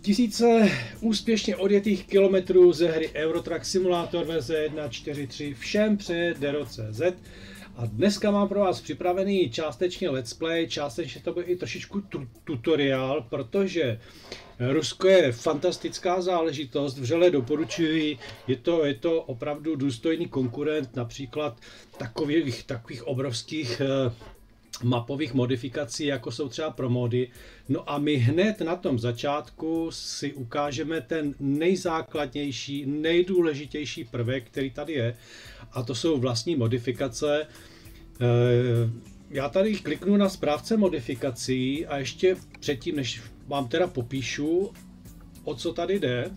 Tisíce úspěšně odjetých kilometrů ze hry Euro Truck Simulator verze 1.4.3 všem přeje Dero.cz a dneska mám pro vás připravený částečně let's play, částečně to bude i trošičku tutoriál, protože Rusko je fantastická záležitost, vřele doporučuji, je to opravdu důstojný konkurent například takových obrovských mapových modifikací, jako jsou třeba promody. No a my hned na tom začátku si ukážeme ten nejzákladnější, nejdůležitější prvek, který tady je, a to jsou vlastní modifikace. Já tady kliknu na správce modifikací a ještě předtím, než vám teda popíšu, o co tady jde,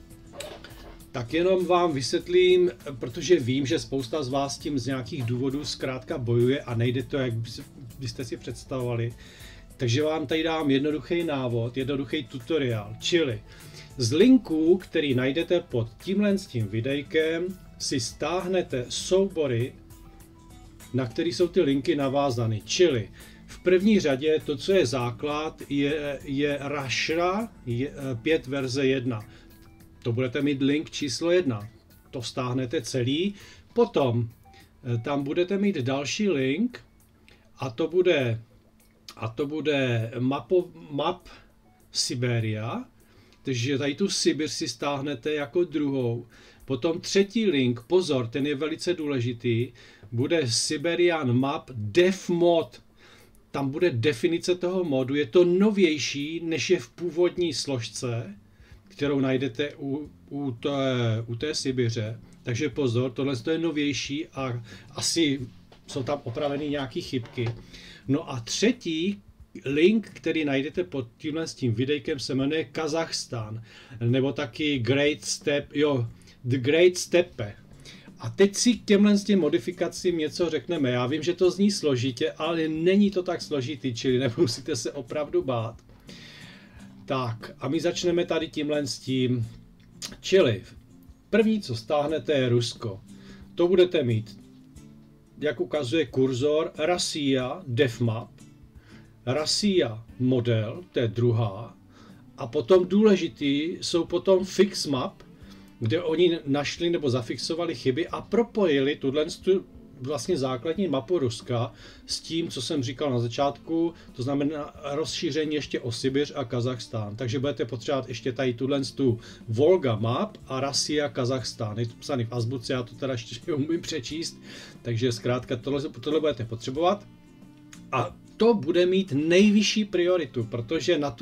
tak jenom vám vysvětlím, protože vím, že spousta z vás tím z nějakých důvodů zkrátka bojuje a nejde to, jak byste si představovali. Takže vám tady dám jednoduchý návod, jednoduchý tutoriál, čili z linku, který najdete pod tím videjkem, si stáhnete soubory, na který jsou ty linky navázány. Čili v první řadě to, co je základ, je Russia 5 verze 1. To budete mít link číslo 1. To stáhnete celý. Potom tam budete mít další link a to bude map Siberia. Takže tady tu Sibir si stáhnete jako druhou. Potom třetí link, pozor, ten je velice důležitý, bude Siberian Map Def Mod. Tam bude definice toho modu, je to novější, než je v původní složce, kterou najdete u té Sibiře. Takže pozor, tohle je novější a asi jsou tam opraveny nějaké chybky. No a třetí link, který najdete pod tím videjkem, se jmenuje Kazachstán, nebo taky The Great Steppe. A teď si k těm modifikacím něco řekneme. Já vím, že to zní složitě, ale není to tak složitý, čili nemusíte se opravdu bát. Tak, a my začneme tady tímhle s tím. Čili první, co stáhnete, je Rusko. To budete mít, jak ukazuje kurzor, Russia Defmap, Russia Model, to je druhá, a potom důležitý jsou potom Fixmap, kde oni našli nebo zafixovali chyby a propojili tuhle vlastně základní mapu Ruska s tím, co jsem říkal na začátku, to znamená rozšíření ještě o Sibiř a Kazachstán. Takže budete potřebovat ještě tady tu Volga map a Russia Kazachstán. Je to psaný v azbuce, já to teda ještě umím přečíst, takže zkrátka tohle budete potřebovat. A to bude mít nejvyšší prioritu, protože na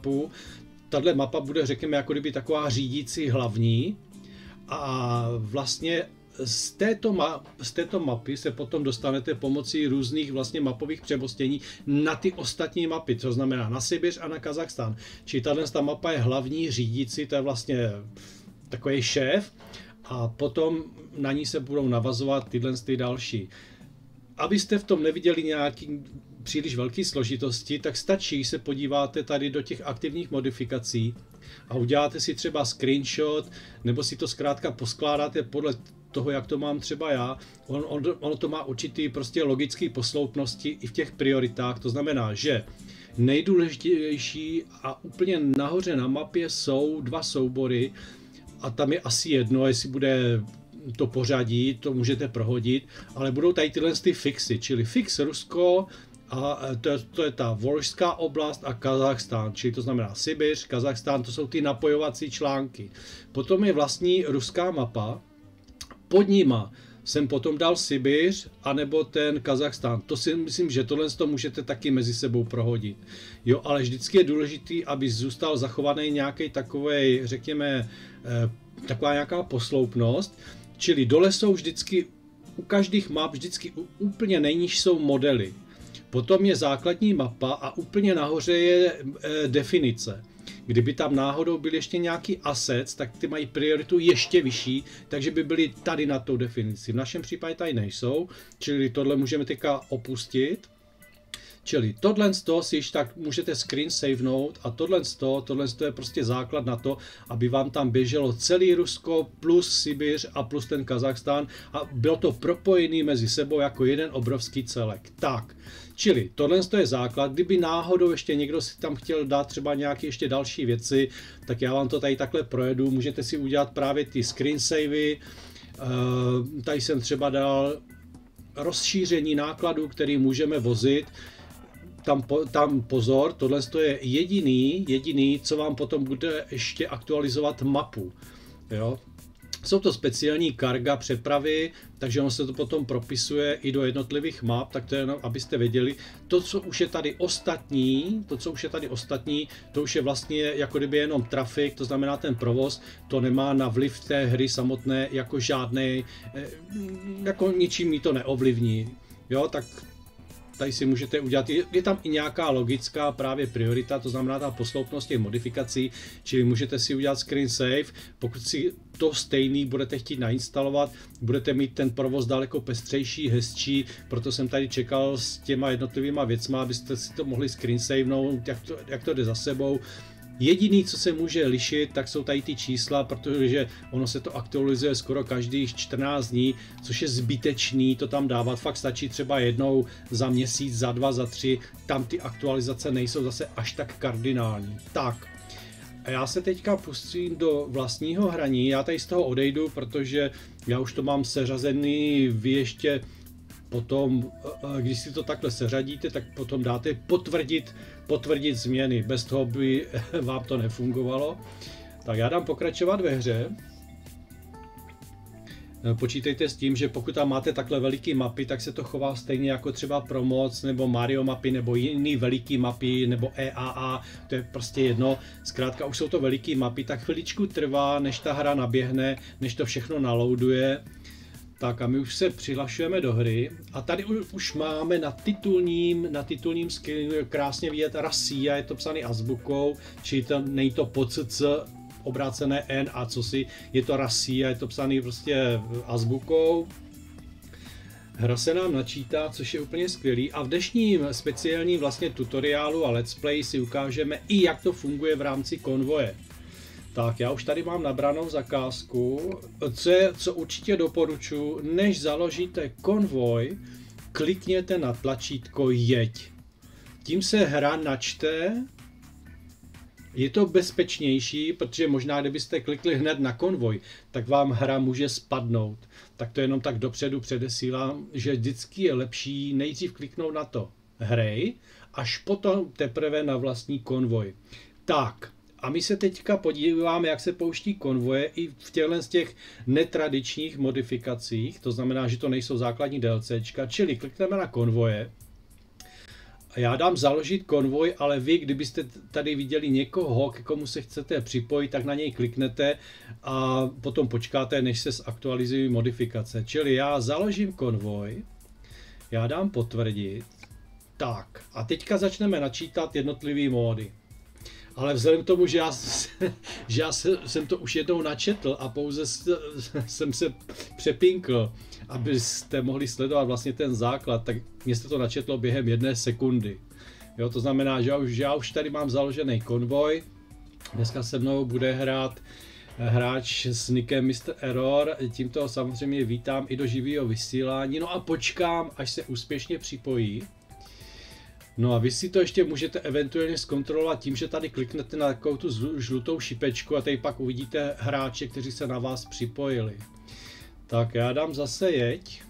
tahle mapa bude, řekněme, jako kdyby taková řídící hlavní, a vlastně z této mapy se potom dostanete pomocí různých vlastně mapových přemostění na ty ostatní mapy, co znamená na Sibiř a na Kazachstán. Čili ta mapa je hlavní, řídící, to je vlastně takový šéf, a potom na ní se budou navazovat tyhle další. Abyste v tom neviděli nějaký příliš velké složitosti, tak stačí, se podíváte tady do těch aktivních modifikací a uděláte si třeba screenshot, nebo si to zkrátka poskládáte podle toho, jak to mám třeba já. Ono to má určitý prostě logický posloupnosti i v těch prioritách, to znamená, že nejdůležitější a úplně nahoře na mapě jsou dva soubory a tam je asi jedno, jestli bude to pořadí, to můžete prohodit, ale budou tady tyhle fixy, čili fix Rusko, a to je ta Volžská oblast a Kazachstán, čili to znamená Sibiř, Kazachstán, to jsou ty napojovací články. Potom je vlastní ruská mapa, pod nima jsem potom dal Sibiř anebo ten Kazachstán. To si myslím, že tohle můžete taky mezi sebou prohodit. Jo, ale vždycky je důležitý, aby zůstal zachovaný nějaký takovej, řekněme, taková nějaká posloupnost, čili dole jsou vždycky, u každých map vždycky úplně nejníž jsou modely. Potom je základní mapa a úplně nahoře je definice. Kdyby tam náhodou byl ještě nějaký assets, tak ty mají prioritu ještě vyšší, takže by byly tady na tou definici. V našem případě tady nejsou, čili tohle můžeme teďka opustit. Čili tohle si již tak můžete screen savenout a tohle je prostě základ na to, aby vám tam běželo celý Rusko plus Sibiř a plus ten Kazachstán a bylo to propojené mezi sebou jako jeden obrovský celek. Tak, Čili tohle je základ, kdyby náhodou ještě někdo si tam chtěl dát třeba nějaké ještě další věci, tak já vám to tady takhle projedu, můžete si udělat právě ty screensavy, tady jsem třeba dal rozšíření nákladů, který můžeme vozit, tam pozor, tohle je jediný, co vám potom bude ještě aktualizovat mapu, jo. Jsou to speciální karga přepravy, takže ono se to potom propisuje i do jednotlivých map, tak to je jenom, abyste věděli. To, co už je tady ostatní, to už je vlastně jako kdyby jenom trafik, to znamená ten provoz, to nemá na vliv té hry samotné jako žádný, jako ničím mi to neovlivní, jo, tak tady si můžete udělat, je tam i nějaká logická právě priorita, to znamená ta posloupnost těch modifikací, čili můžete si udělat screen save, pokud si to stejný budete chtít nainstalovat, budete mít ten provoz daleko pestřejší, hezčí, proto jsem tady čekal s těma jednotlivýma věcma, abyste si to mohli screen savenout, jak to jde za sebou. Jediný, co se může lišit, tak jsou tady ty čísla, protože ono se to aktualizuje skoro každých 14 dní, což je zbytečný to tam dávat. Fakt stačí třeba jednou za měsíc, za 2, za 3, tam ty aktualizace nejsou zase až tak kardinální. Tak, a já se teďka pustím do vlastního hraní, já tady z toho odejdu, protože já už to mám seřazený, vy ještě potom, když si to takhle seřadíte, tak potom dáte potvrdit změny, bez toho by vám to nefungovalo. Tak já dám pokračovat ve hře. Počítejte s tím, že pokud tam máte takhle veliký mapy, tak se to chová stejně jako třeba Promoc nebo Mario mapy nebo jiný veliký mapy nebo EAA, to je prostě jedno. Zkrátka už jsou to veliký mapy, tak chviličku trvá, než ta hra naběhne, než to všechno naloaduje. Tak a my už se přihlašujeme do hry a tady už máme na titulním screenu krásně vidět Russia, je to psaný azbukou, čili to není to PCC obrácené N a cosi, je to Russia, je to psaný prostě azbukou. Hra se nám načítá, což je úplně skvělý a v dnešním speciálním vlastně tutoriálu a let's play si ukážeme i jak to funguje v rámci konvoje. Tak já už tady mám nabranou zakázku, co určitě doporučuji, než založíte konvoj, klikněte na tlačítko jeď. Tím se hra načte, je to bezpečnější, protože možná kdybyste klikli hned na konvoj, tak vám hra může spadnout. Tak to jenom tak dopředu předesílám, že vždycky je lepší nejdřív kliknout na to hrej, až potom teprve na vlastní konvoj. Tak. A my se teďka podíváme, jak se pouští konvoje i v těch netradičních modifikacích, to znamená, že to nejsou základní DLCčka, čili klikneme na konvoje. A já dám založit konvoj, ale vy, kdybyste tady viděli někoho, k komu se chcete připojit, tak na něj kliknete a potom počkáte, než se zaktualizují modifikace. Čili já založím konvoj, já dám potvrdit, tak a teďka začneme načítat jednotlivý módy. Ale vzhledem k tomu, že já jsem to už jednou načetl a pouze jsem se přepinkl, abyste mohli sledovat vlastně ten základ, tak mě se to načetlo během 1 sekundy. Jo, to znamená, že já už tady mám založený konvoj. Dneska se mnou bude hrát hráč s nickem Mr. Error. Tímto samozřejmě vítám i do živého vysílání. No a počkám, až se úspěšně připojí. No a vy si to ještě můžete eventuálně zkontrolovat tím, že tady kliknete na takovou tu žlutou šipečku a tady pak uvidíte hráče, kteří se na vás připojili. Tak já dám zase jeď.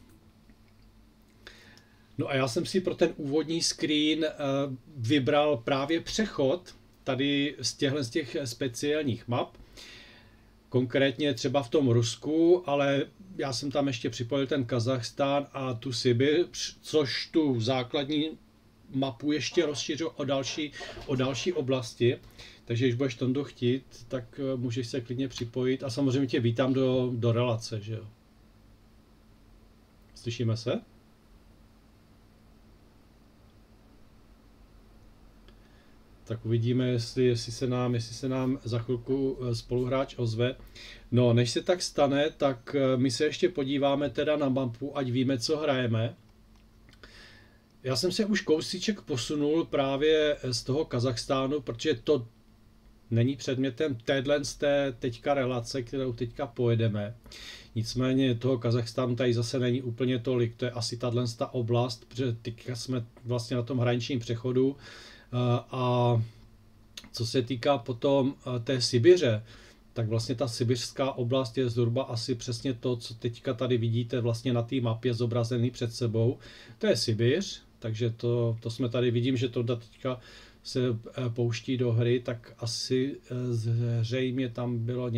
No a já jsem si pro ten úvodní screen vybral právě přechod tady z těch speciálních map. Konkrétně třeba v tom Rusku, ale já jsem tam ještě připojil ten Kazachstán a tu Sibir, což tu základní mapu ještě rozšířil o další oblasti, takže když budeš Tondo chtít, tak můžeš se klidně připojit a samozřejmě tě vítám do relace, že jo. Slyšíme se? Tak uvidíme, jestli se nám za chvilku spoluhráč ozve. No, než se tak stane, tak my se ještě podíváme teda na mapu, ať víme, co hrajeme. Já jsem se už kousíček posunul právě z toho Kazachstánu, protože to není předmětem téhle z té teďka relace, kterou teďka pojedeme. Nicméně toho Kazachstánu tady zase není úplně tolik, to je asi tato oblast, protože teďka jsme vlastně na tom hraničním přechodu a co se týká potom té Sibiře, tak vlastně ta sibiřská oblast je zhruba asi přesně to, co teďka tady vidíte vlastně na té mapě zobrazený před sebou. To je Sibiř, takže to jsme tady, vidím, že to teďka se pouští do hry, tak asi zřejmě tam bylo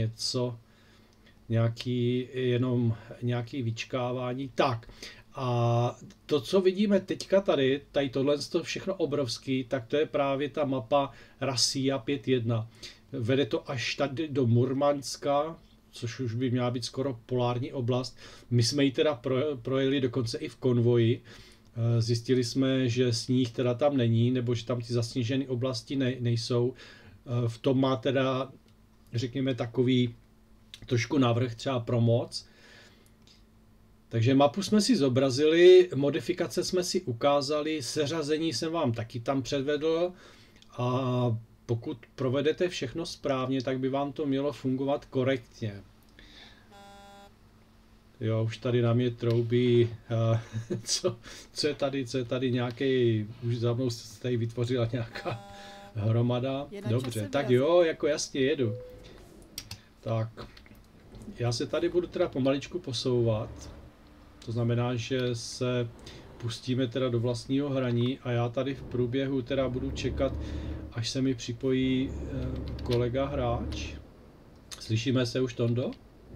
nějaký vyčkávání. Tak a to, co vidíme teďka tady tohle to všechno obrovský, tak to je právě ta mapa Rasija 5.1. Vede to až tady do Murmanska, což už by měla být skoro polární oblast. My jsme ji teda projeli dokonce i v konvoji. Zjistili jsme, že sníh teda tam není, nebo že tam ty zasněžené oblasti nejsou. V tom má teda, řekněme, takový trošku navrch třeba Promoc. Takže mapu jsme si zobrazili, modifikace jsme si ukázali, seřazení jsem vám taky tam předvedl a pokud provedete všechno správně, tak by vám to mělo fungovat korektně. Jo, už tady na mě troubí, co je tady nějaký, už za mnou se tady vytvořila nějaká hromada. Dobře, tak jo, jako jasně jedu. Tak, já se tady budu teda pomaličku posouvat. To znamená, že se pustíme teda do vlastního hraní a já tady v průběhu teda budu čekat, až se mi připojí kolega hráč. Slyšíme se už, Tondo?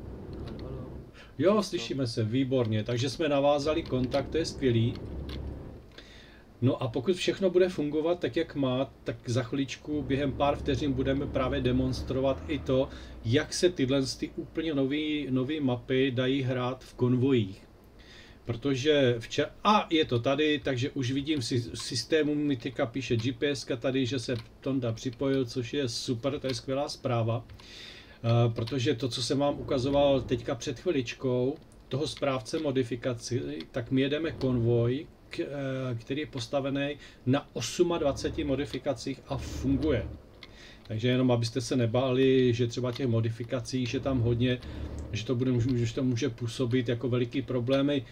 Jo, slyšíme se, výborně, takže jsme navázali kontakt, to je skvělý. No a pokud všechno bude fungovat tak, jak má, tak za chviličku během pár vteřin budeme právě demonstrovat i to, jak se tyhle úplně nové mapy dají hrát v konvojích. Protože včera, a je to tady, takže už vidím systému, mi teďka píše GPS tady, že se Tonda připojil, což je super, to je skvělá zpráva. Protože to, co jsem vám ukazoval teďka před chviličkou, toho správce modifikací, tak my jedeme konvoj, který je postavený na 28 modifikacích a funguje. Takže jenom abyste se nebáli, že třeba těch modifikací, že tam hodně, že to může působit jako veliký problémy.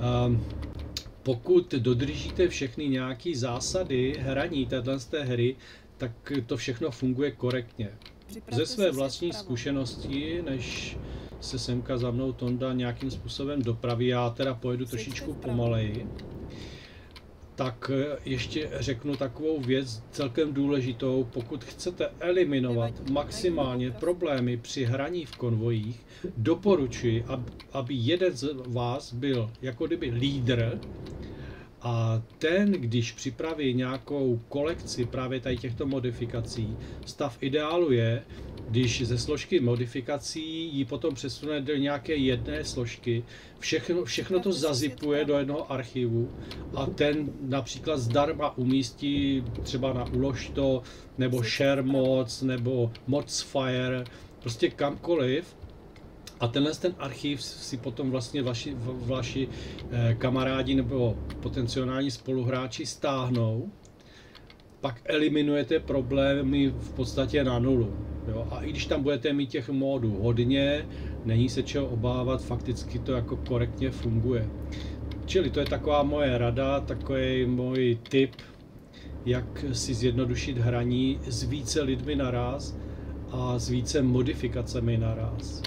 Pokud dodržíte všechny nějaké zásady hraní této hry, tak to všechno funguje korektně. Ze své vlastní zkušenosti, než se semka za mnou Tonda nějakým způsobem dopraví, já teda pojedu trošičku pomaleji, tak ještě řeknu takovou věc celkem důležitou. Pokud chcete eliminovat maximálně problémy při hraní v konvojích, doporučuji, aby jeden z vás byl jako kdyby lídr a ten, když připraví nějakou kolekci právě tady těchto modifikací, stav ideálu je, když ze složky modifikací ji potom přesune do nějaké jedné složky, všechno to zazipuje do jednoho archivu a ten například zdarma umístí třeba na Uložto, nebo ShareMods, nebo ModsFire, prostě kamkoliv. A ten archiv si potom vlastně vaši kamarádi nebo potenciální spoluhráči stáhnou, pak eliminujete problémy v podstatě na nulu. Jo? A i když tam budete mít těch módů hodně, není se čeho obávat, fakticky to jako korektně funguje. Čili to je taková moje rada, takový můj tip, jak si zjednodušit hraní s více lidmi naraz a s více modifikacemi naraz.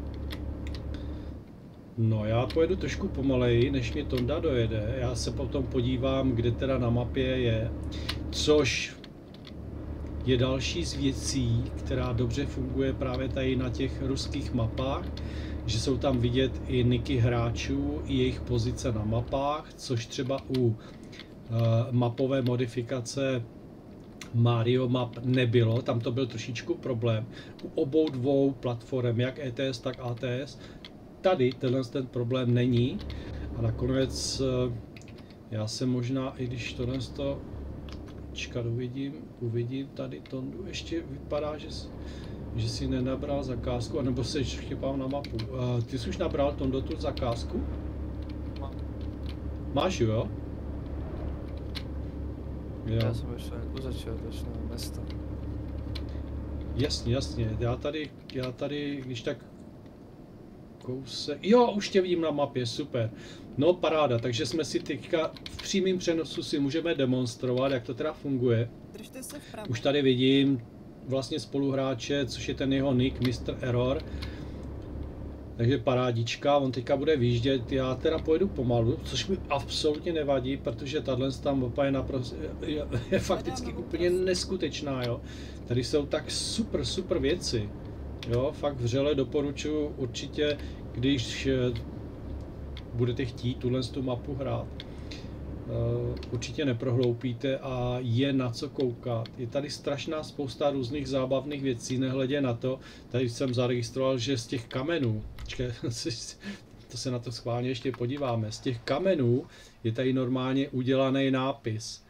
No, já pojedu trošku pomaleji, než mě Tonda dojede. Já se potom podívám, kde teda na mapě je, což je další z věcí, která dobře funguje právě tady na těch ruských mapách, že jsou tam vidět i niky hráčů, i jejich pozice na mapách, což třeba u mapové modifikace Mario Map nebylo, tam to byl trošičku problém. U obou dvou platform, jak ETS, tak ATS, tady ten problém není a nakonec já se možná, i když to čekat uvidím tady Tondu, ještě vypadá, že si nenabral zakázku, anebo se chybám na mapu. Ty jsi už nabral, Tondo, tu zakázku? Máš jo? Já jsem ještě začal na město. Jasně, jasně, já tady, když tak kousek, jo, už tě vidím na mapě, super. No paráda, takže jsme si teďka v přímém přenosu si můžeme demonstrovat, jak to teda funguje. Držte se vpravo. Už tady vidím vlastně spoluhráče, což je ten jeho nick, Mr. Error. Takže parádička, on teďka bude výjíždět, já teda pojedu pomalu, což mi absolutně nevadí, protože tahle mapa je naprosto, je fakticky úplně neskutečná, jo. Tady jsou tak super věci, jo, fakt vřele doporučuji určitě, když budete chtít tu mapu hrát. Určitě neprohloupíte a je na co koukat. Je tady strašná spousta různých zábavných věcí, nehledě na to, tady jsem zaregistroval, že z těch kamenů, to se na to schválně ještě podíváme, z těch kamenů je tady normálně udělaný nápis.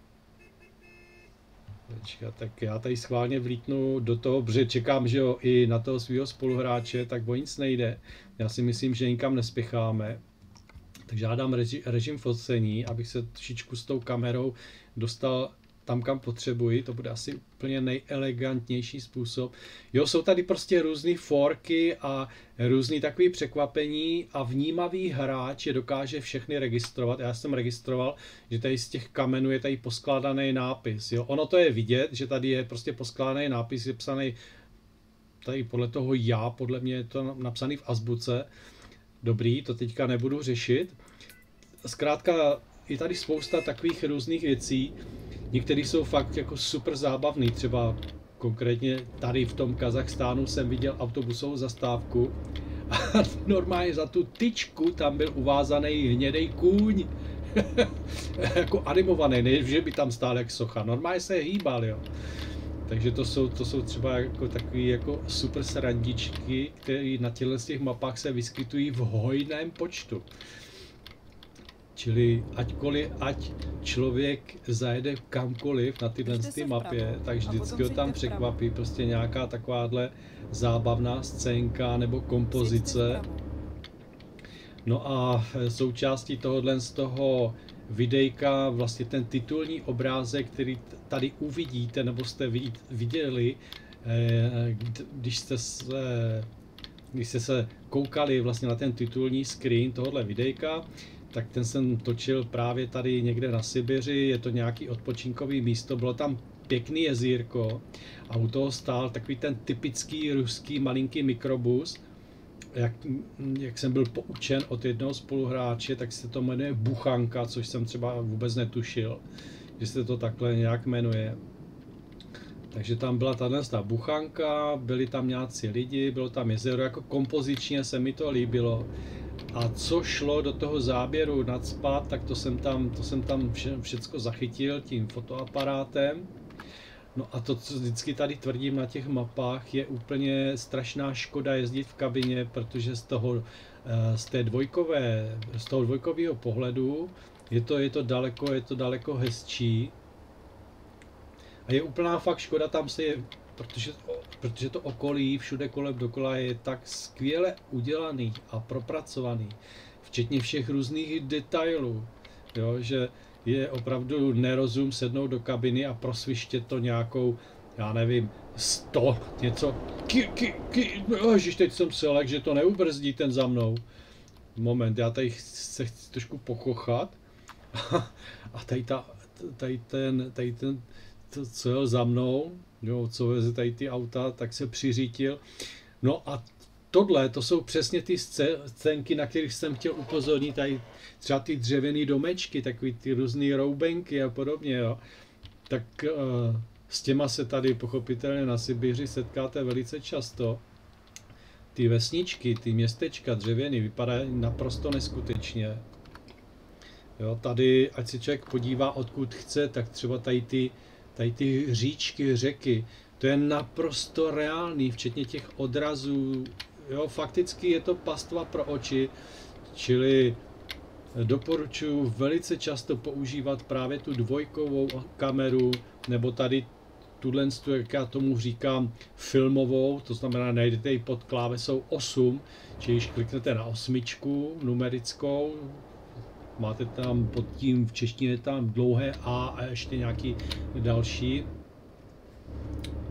Tak já tady schválně vlítnu do toho, protože čekám, že jo, i na toho svého spoluhráče, tak o nic nejde. Já si myslím, že nikam nespěcháme. Takže já dám režim focení, abych se trošičku s tou kamerou dostal tam, kam potřebuji. To bude asi úplně nejelegantnější způsob. Jo, jsou tady prostě různé forky a různý takový překvapení a vnímavý hráč je dokáže všechny registrovat. Já jsem registroval, že tady z těch kamenů je tady poskládaný nápis. Jo, ono to je vidět, že tady je prostě poskládaný nápis, je psaný tady podle toho podle mě je to napsaný v azbuce. Dobrý, to teďka nebudu řešit. Zkrátka je tady spousta takových různých věcí. Některé jsou fakt jako super zábavný. Třeba konkrétně tady v tom Kazachstánu jsem viděl autobusovou zastávku a normálně za tu tyčku tam byl uvázaný hnědej kůň. Jako animovaný, ne, že by tam stál jak socha. Normálně se hýbal, jo. Takže to jsou třeba jako takový jako super srandičky, které na těch mapách se vyskytují v hojném počtu. Čili ať člověk zajede kamkoliv na tyhle mapě, tak vždycky ho tam překvapí prostě nějaká takováhle zábavná scénka nebo kompozice. No a součástí tohohle z toho videjka, vlastně ten titulní obrázek, který tady uvidíte, nebo jste viděli, když jste se koukali vlastně na ten titulní screen tohohle videjka, tak ten jsem točil právě tady někde na Sibiři, je to nějaký odpočinkový místo, bylo tam pěkný jezírko a u toho stál takový ten typický ruský malinký mikrobus. Jak jsem byl poučen od jednoho spoluhráče, tak se to jmenuje Buchanka, což jsem třeba vůbec netušil, že se to takhle nějak jmenuje. Takže tam byla tato Buchanka, byli tam nějací lidi, bylo tam jezero, jako kompozičně se mi to líbilo. A co šlo do toho záběru nacpat, tak to jsem tam všecko zachytil tím fotoaparátem. No a to, co vždycky tady tvrdím na těch mapách, je úplně strašná škoda jezdit v kabině, protože z toho dvojkového pohledu je to daleko hezčí. A je úplná fakt škoda tam se je, protože to okolí všude kolem dokola je tak skvěle udělaný a propracovaný, včetně všech různých detailů, jo, že je opravdu nerozum sednout do kabiny a prosvištět to nějakou, já nevím, 100, něco, ježiš, teď jsem selek, že to neubrzdí ten za mnou. Moment, já tady se chci trošku pochochat a tady ten, co jel za mnou, jo, co veze tady ty auta, tak se přiřítil. No a to jsou přesně ty scénky, na kterých jsem chtěl upozornit, tady třeba ty dřevěné domečky, takový ty různé roubenky a podobně, jo. Tak s těma se tady pochopitelně na Sibiři setkáte velice často. Ty vesničky, ty městečka dřevěný vypadají naprosto neskutečně. Jo, tady, ať se člověk podívá odkud chce, tak třeba tady ty říčky, řeky, to je naprosto reálný, včetně těch odrazů. Jo, fakticky je to pastva pro oči, čili doporučuji velice často používat právě tu dvojkovou kameru, nebo tady tuhle, jak já tomu říkám, filmovou, to znamená, najdete ji pod klávesou 8, čili když kliknete na 8 numerickou, máte tam pod tím v češtině tam dlouhé A a ještě nějaký další.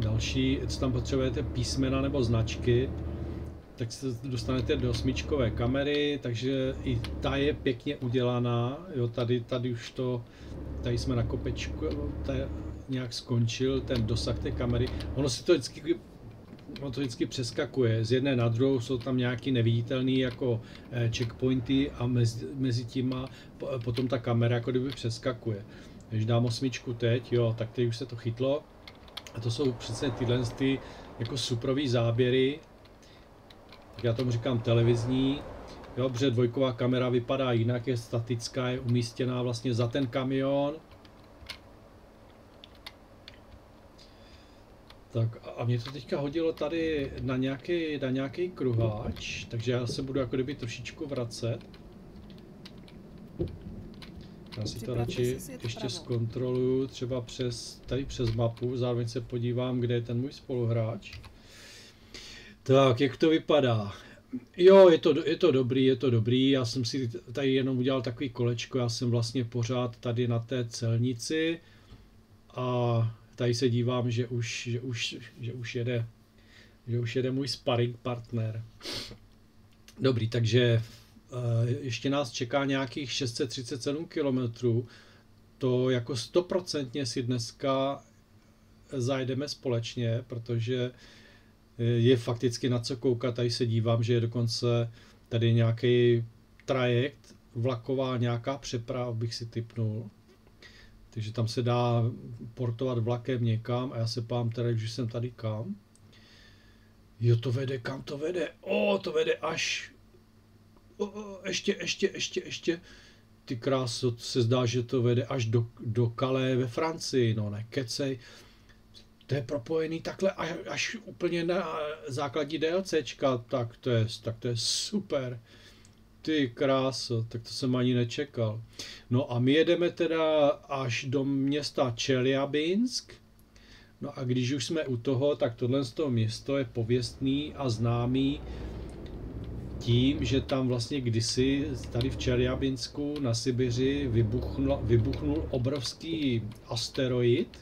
Další, co tam potřebujete, písmena nebo značky, tak se dostanete do 8čkové kamery, takže i ta je pěkně udělaná, jo, tady už to, tady jsme na kopečku, nějak skončil ten dosah té kamery, ono to vždycky přeskakuje, z jedné na druhou jsou tam nějaký neviditelný jako checkpointy a mezi tím potom ta kamera jako kdyby přeskakuje. Když dám 8 teď, jo, tak teď už se to chytlo a to jsou přece tyhle jako suprový záběry, tak já tomu říkám televizní, jo, protože dvojková kamera vypadá jinak, je statická, je umístěná vlastně za ten kamion. Tak a mě to teďka hodilo tady na nějaký kruháč, takže já se budu jako kdyby trošičku vracet. Já si to radši ještě zkontroluju třeba tady přes mapu, zároveň se podívám, kde je ten můj spoluhráč. Tak, jak to vypadá? Jo, je to dobrý, já jsem si tady jenom udělal takový kolečko, já jsem vlastně pořád tady na té celnici a tady se dívám, že už jede můj sparring partner. Dobrý, takže ještě nás čeká nějakých 637 km, to jako 100% si dneska zajedeme společně, protože je fakticky na co koukat, tady se dívám, že je dokonce tady nějaký trajekt, vlaková nějaká přeprava, bych si tipnul. Takže tam se dá portovat vlakem někam a já se pám teda, když jsem tady kam. Jo, to vede, kam to vede? To vede až... Ještě. Ty kráso, se zdá, že to vede až do Calais ve Francii, no ne, kecej. To je propojený takhle až úplně na základní DLCčka, tak to je super. Ty kráso, tak to jsem ani nečekal. No a my jedeme teda až do města Čeliabinsk. No a když už jsme u toho, tak tohle město je pověstný a známý tím, že tam vlastně kdysi tady v Čeliabinsku na Sibiři vybuchnul obrovský asteroid.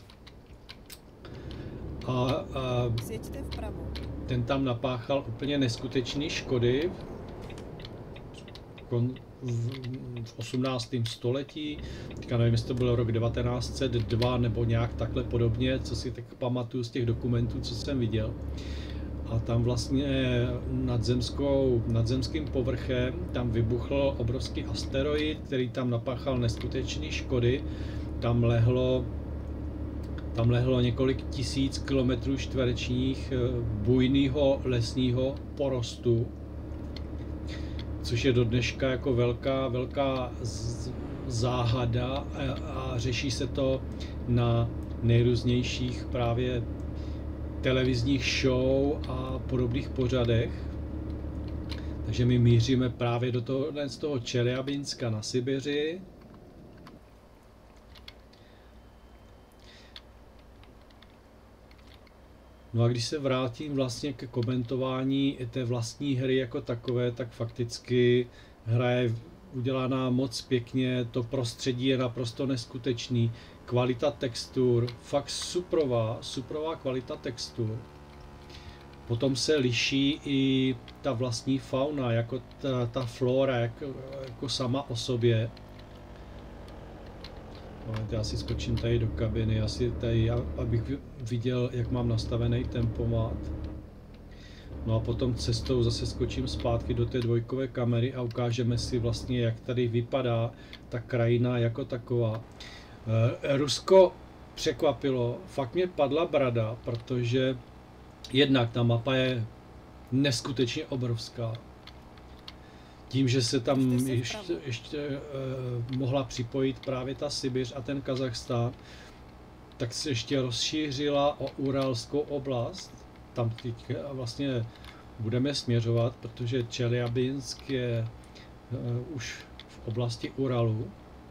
A ten tam napáchal úplně neskutečné škody v 18. století, teďka nevím, jestli to byl rok 1902 nebo nějak takhle podobně, co si tak pamatuju z těch dokumentů, co jsem viděl. A tam vlastně nad zemským povrchem tam vybuchl obrovský asteroid, který tam napáchal neskutečné škody. Tam lehlo několik tisíc kilometrů čtverečních bujného lesního porostu, což je do dneška jako velká záhada a řeší se to na nejrůznějších právě televizních show a podobných pořadech. Takže my míříme právě z toho Čeliabinska na Sibiři. No a když se vrátím vlastně ke komentování té vlastní hry jako takové, tak fakticky hra je udělaná moc pěkně, to prostředí je naprosto neskutečný, kvalita textur, fakt suprová kvalita textur. Potom se liší i ta vlastní fauna, jako ta flora, jako sama o sobě. Já si skočím tady do kabiny, abych viděl, jak mám nastavený tempomat. No a potom cestou zase skočím zpátky do té dvojkové kamery a ukážeme si vlastně, jak tady vypadá ta krajina jako taková. Rusko překvapilo, fakt mě padla brada, protože jednak ta mapa je neskutečně obrovská. Tím, že se tam ještě mohla připojit právě ta Sibiř a ten Kazachstán, tak se ještě rozšířila o Uralskou oblast. Tam teď vlastně budeme směřovat, protože Čeliabinsk je už v oblasti Uralu.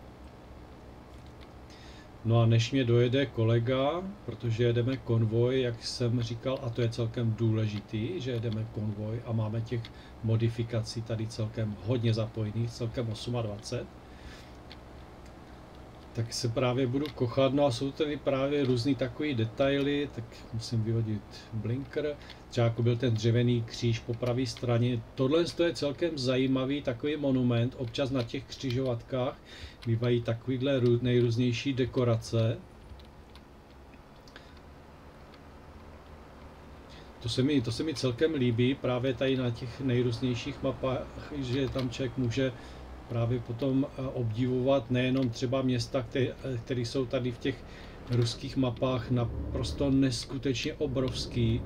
No a než mě dojede kolega, protože jedeme konvoj, jak jsem říkal, a to je celkem důležitý, že jedeme konvoj a máme těch modifikací tady celkem hodně zapojených, celkem 28. tak se právě budu kochat. No a jsou tady právě různý takový detaily, tak musím vyhodit blinker. Třeba jako byl ten dřevěný kříž po pravé straně. Tohle je celkem zajímavý takový monument. Občas na těch křižovatkách bývají takovýhle nejrůznější dekorace. To se mi celkem líbí právě tady na těch nejrůznějších mapách, že tam člověk může právě potom obdivovat nejenom třeba města, které jsou tady v těch ruských mapách naprosto neskutečně obrovský.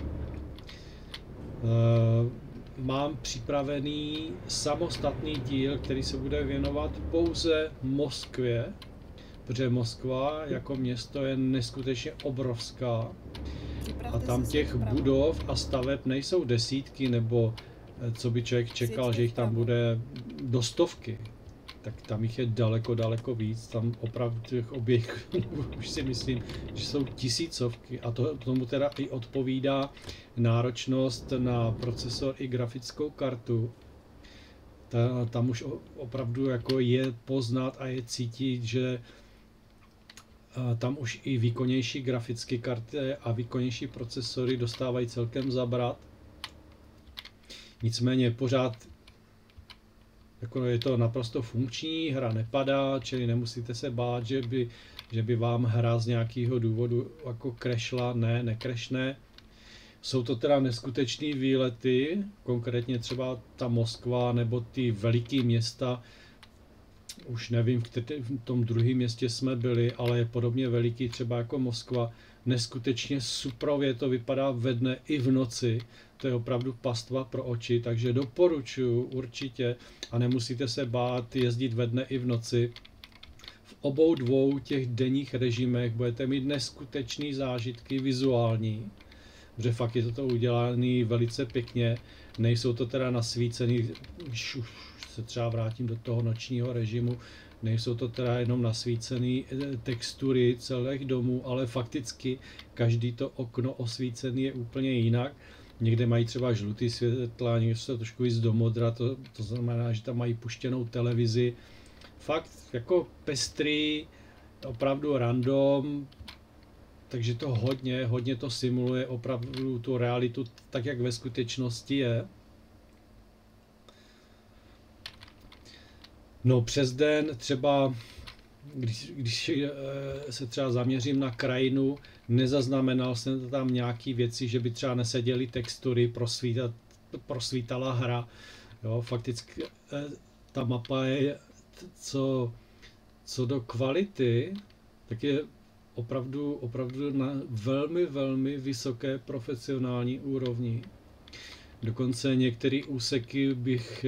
Mám připravený samostatný díl, který se bude věnovat pouze Moskvě, protože Moskva jako město je neskutečně obrovská a tam těch budov a staveb nejsou desítky, nebo co by člověk čekal, že jich tam bude do stovky. Tak tam jich je daleko víc, tam opravdu těch objektů už si myslím, že jsou tisícovky a tomu teda i odpovídá náročnost na procesor i grafickou kartu. Tam už opravdu jako je poznat a je cítit, že tam už i výkonnější grafické karty a výkonnější procesory dostávají celkem zabrat. Nicméně pořád jako je to naprosto funkční, hra nepadá, čili nemusíte se bát, že by vám hra z nějakého důvodu jako crashla, necrashne. Jsou to teda neskutečné výlety, konkrétně třeba ta Moskva nebo ty veliké města, už nevím, v tom druhém městě jsme byli, ale je podobně veliký třeba jako Moskva. Neskutečně suprově to vypadá ve dne i v noci. To je opravdu pastva pro oči, takže doporučuji určitě a nemusíte se bát jezdit ve dne i v noci. V obou dvou těch denních režimech budete mít neskutečné zážitky vizuální, protože fakt je to udělané velice pěkně. Nejsou to teda nasvícený, už se třeba vrátím do toho nočního režimu, nejsou to teda jenom nasvícené textury celých domů, ale fakticky každý to okno osvícené je úplně jinak. Někde mají třeba žlutý světla, někde se to trošku víc do modra, to znamená, že tam mají puštěnou televizi. Fakt jako pestrý, opravdu random, takže to hodně to simuluje opravdu tu realitu tak, jak ve skutečnosti je. No přes den třeba, když se třeba zaměřím na krajinu, nezaznamenal jsem tam nějaký věci, že by třeba neseděly textury, prosvítala hra. Jo, fakticky ta mapa je, co do kvality, tak je opravdu na velmi vysoké profesionální úrovni. Dokonce některé úseky bych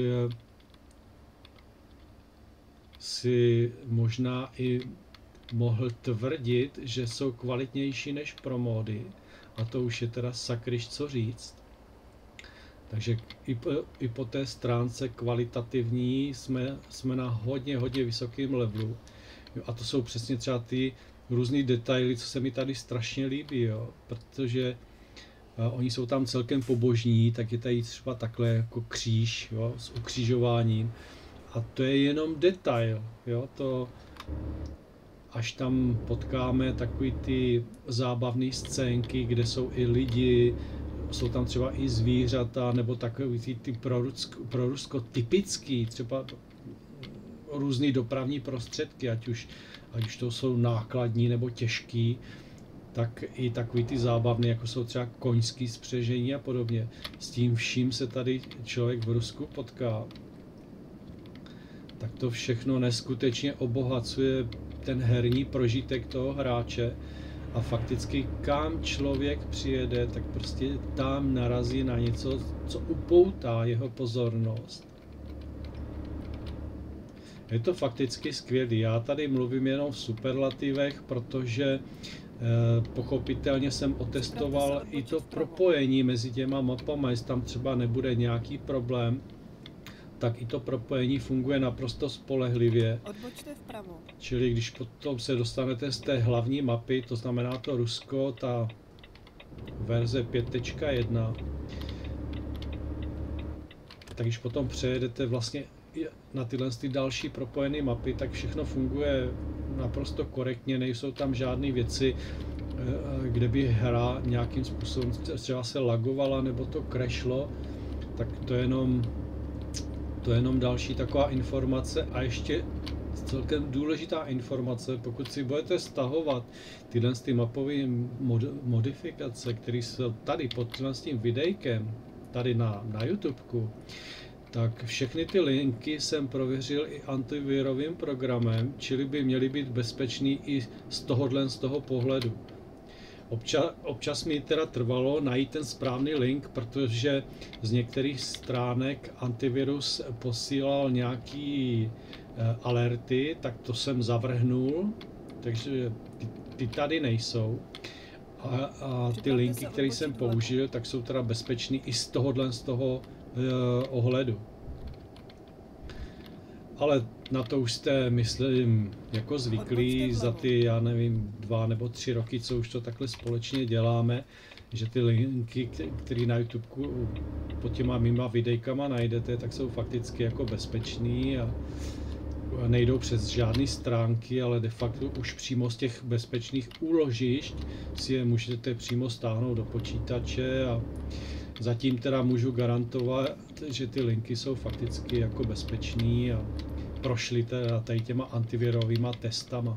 si možná i mohl tvrdit, že jsou kvalitnější než pro mody, a to už je teda sakryš co říct. Takže i po té stránce kvalitativní jsme na hodně vysokém levelu. Jo, a to jsou přesně třeba ty různý detaily, co se mi tady strašně líbí, jo, protože oni jsou tam celkem pobožní, tak je tady třeba takhle jako kříž, jo, s ukřižováním. A to je jenom detail, jo, to až tam potkáme takový ty zábavné scénky, kde jsou i lidi, jsou tam třeba i zvířata, nebo takový ty pro Rusko typický, třeba různý dopravní prostředky, ať už to jsou nákladní nebo těžký, tak i takový ty zábavné, jako jsou třeba koňský spřežení a podobně. S tím vším se tady člověk v Rusku potká. Tak to všechno neskutečně obohacuje ten herní prožitek toho hráče a fakticky kam člověk přijede, tak prostě tam narazí na něco, co upoutá jeho pozornost. Je to fakticky skvělý. Já tady mluvím jenom v superlativech, protože pochopitelně jsem otestoval i to propojení mezi těma mapama, jestli tam třeba nebude nějaký problém, tak i to propojení funguje naprosto spolehlivě. Odbočte vpravo. Čili když potom se dostanete z té hlavní mapy, to znamená to Rusko, ta verze 5.1, tak když potom přejedete vlastně na tyhle další propojené mapy, tak všechno funguje naprosto korektně, nejsou tam žádné věci, kde by hra nějakým způsobem třeba se lagovala nebo to crashlo, tak to je jenom další taková informace. A ještě celkem důležitá informace, pokud si budete stahovat tyhle mapové modifikace, které jsou tady pod tím videjkem, tady na YouTubeku, tak všechny ty linky jsem prověřil i antivirovým programem, čili by měly být bezpečný i z toho pohledu. Občas mi teda trvalo najít ten správný link, protože z některých stránek antivirus posílal nějaký alerty, tak to jsem zavrhnul, takže ty tady nejsou. A ty linky, které jsem použil, tak jsou teda bezpečný i z toho ohledu. Ale na to už jste, myslím, jako zvyklí za ty, já nevím, 2 nebo 3 roky, co už to takhle společně děláme, že ty linky, které na YouTube pod těma mýma videjkama najdete, tak jsou fakticky jako bezpečný a nejdou přes žádné stránky, ale de facto už přímo z těch bezpečných úložišť si je můžete přímo stáhnout do počítače a zatím teda můžu garantovat, že ty linky jsou fakticky jako bezpečný a prošly teda tady těma antivirovýma testama.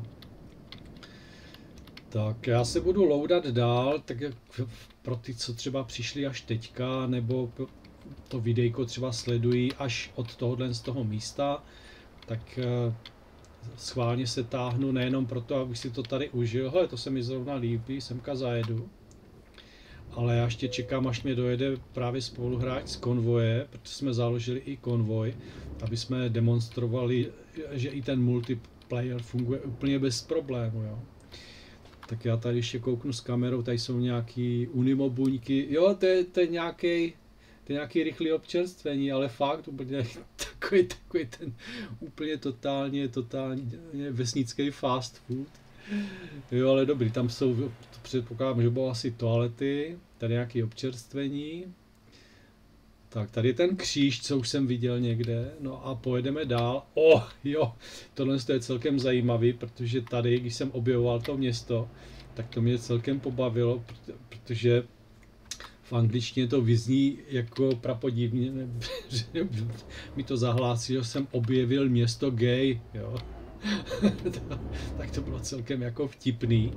Tak já se budu loadat dál, tak pro ty, co třeba přišli až teďka, nebo to videjko třeba sledují až od z toho místa, tak schválně se táhnu nejenom proto, abych si to tady užil, hele, to se mi zrovna líbí, semka zajedu. Ale já ještě čekám, až mě dojede právě spoluhráč z konvoje, protože jsme založili i konvoj, aby jsme demonstrovali, že i ten multiplayer funguje úplně bez problému. Jo. Tak já tady ještě kouknu s kamerou, tady jsou nějaký Unimo buňky, jo, to je nějaký rychlý občerstvení, ale fakt úplně takový ten úplně totálně vesnický fast food. Jo, ale dobrý, tam jsou, předpokládám, že budou asi toalety, tady nějaké občerstvení. Tak, tady je ten kříž, co už jsem viděl někde, no a pojedeme dál. Jo, tohle je celkem zajímavý, protože tady, když jsem objevoval to město, tak to mě celkem pobavilo, protože v angličtině to vyzní jako prapodivně, že mi to zahlásí, že jsem objevil město gay, jo. Tak to bylo celkem jako vtipný.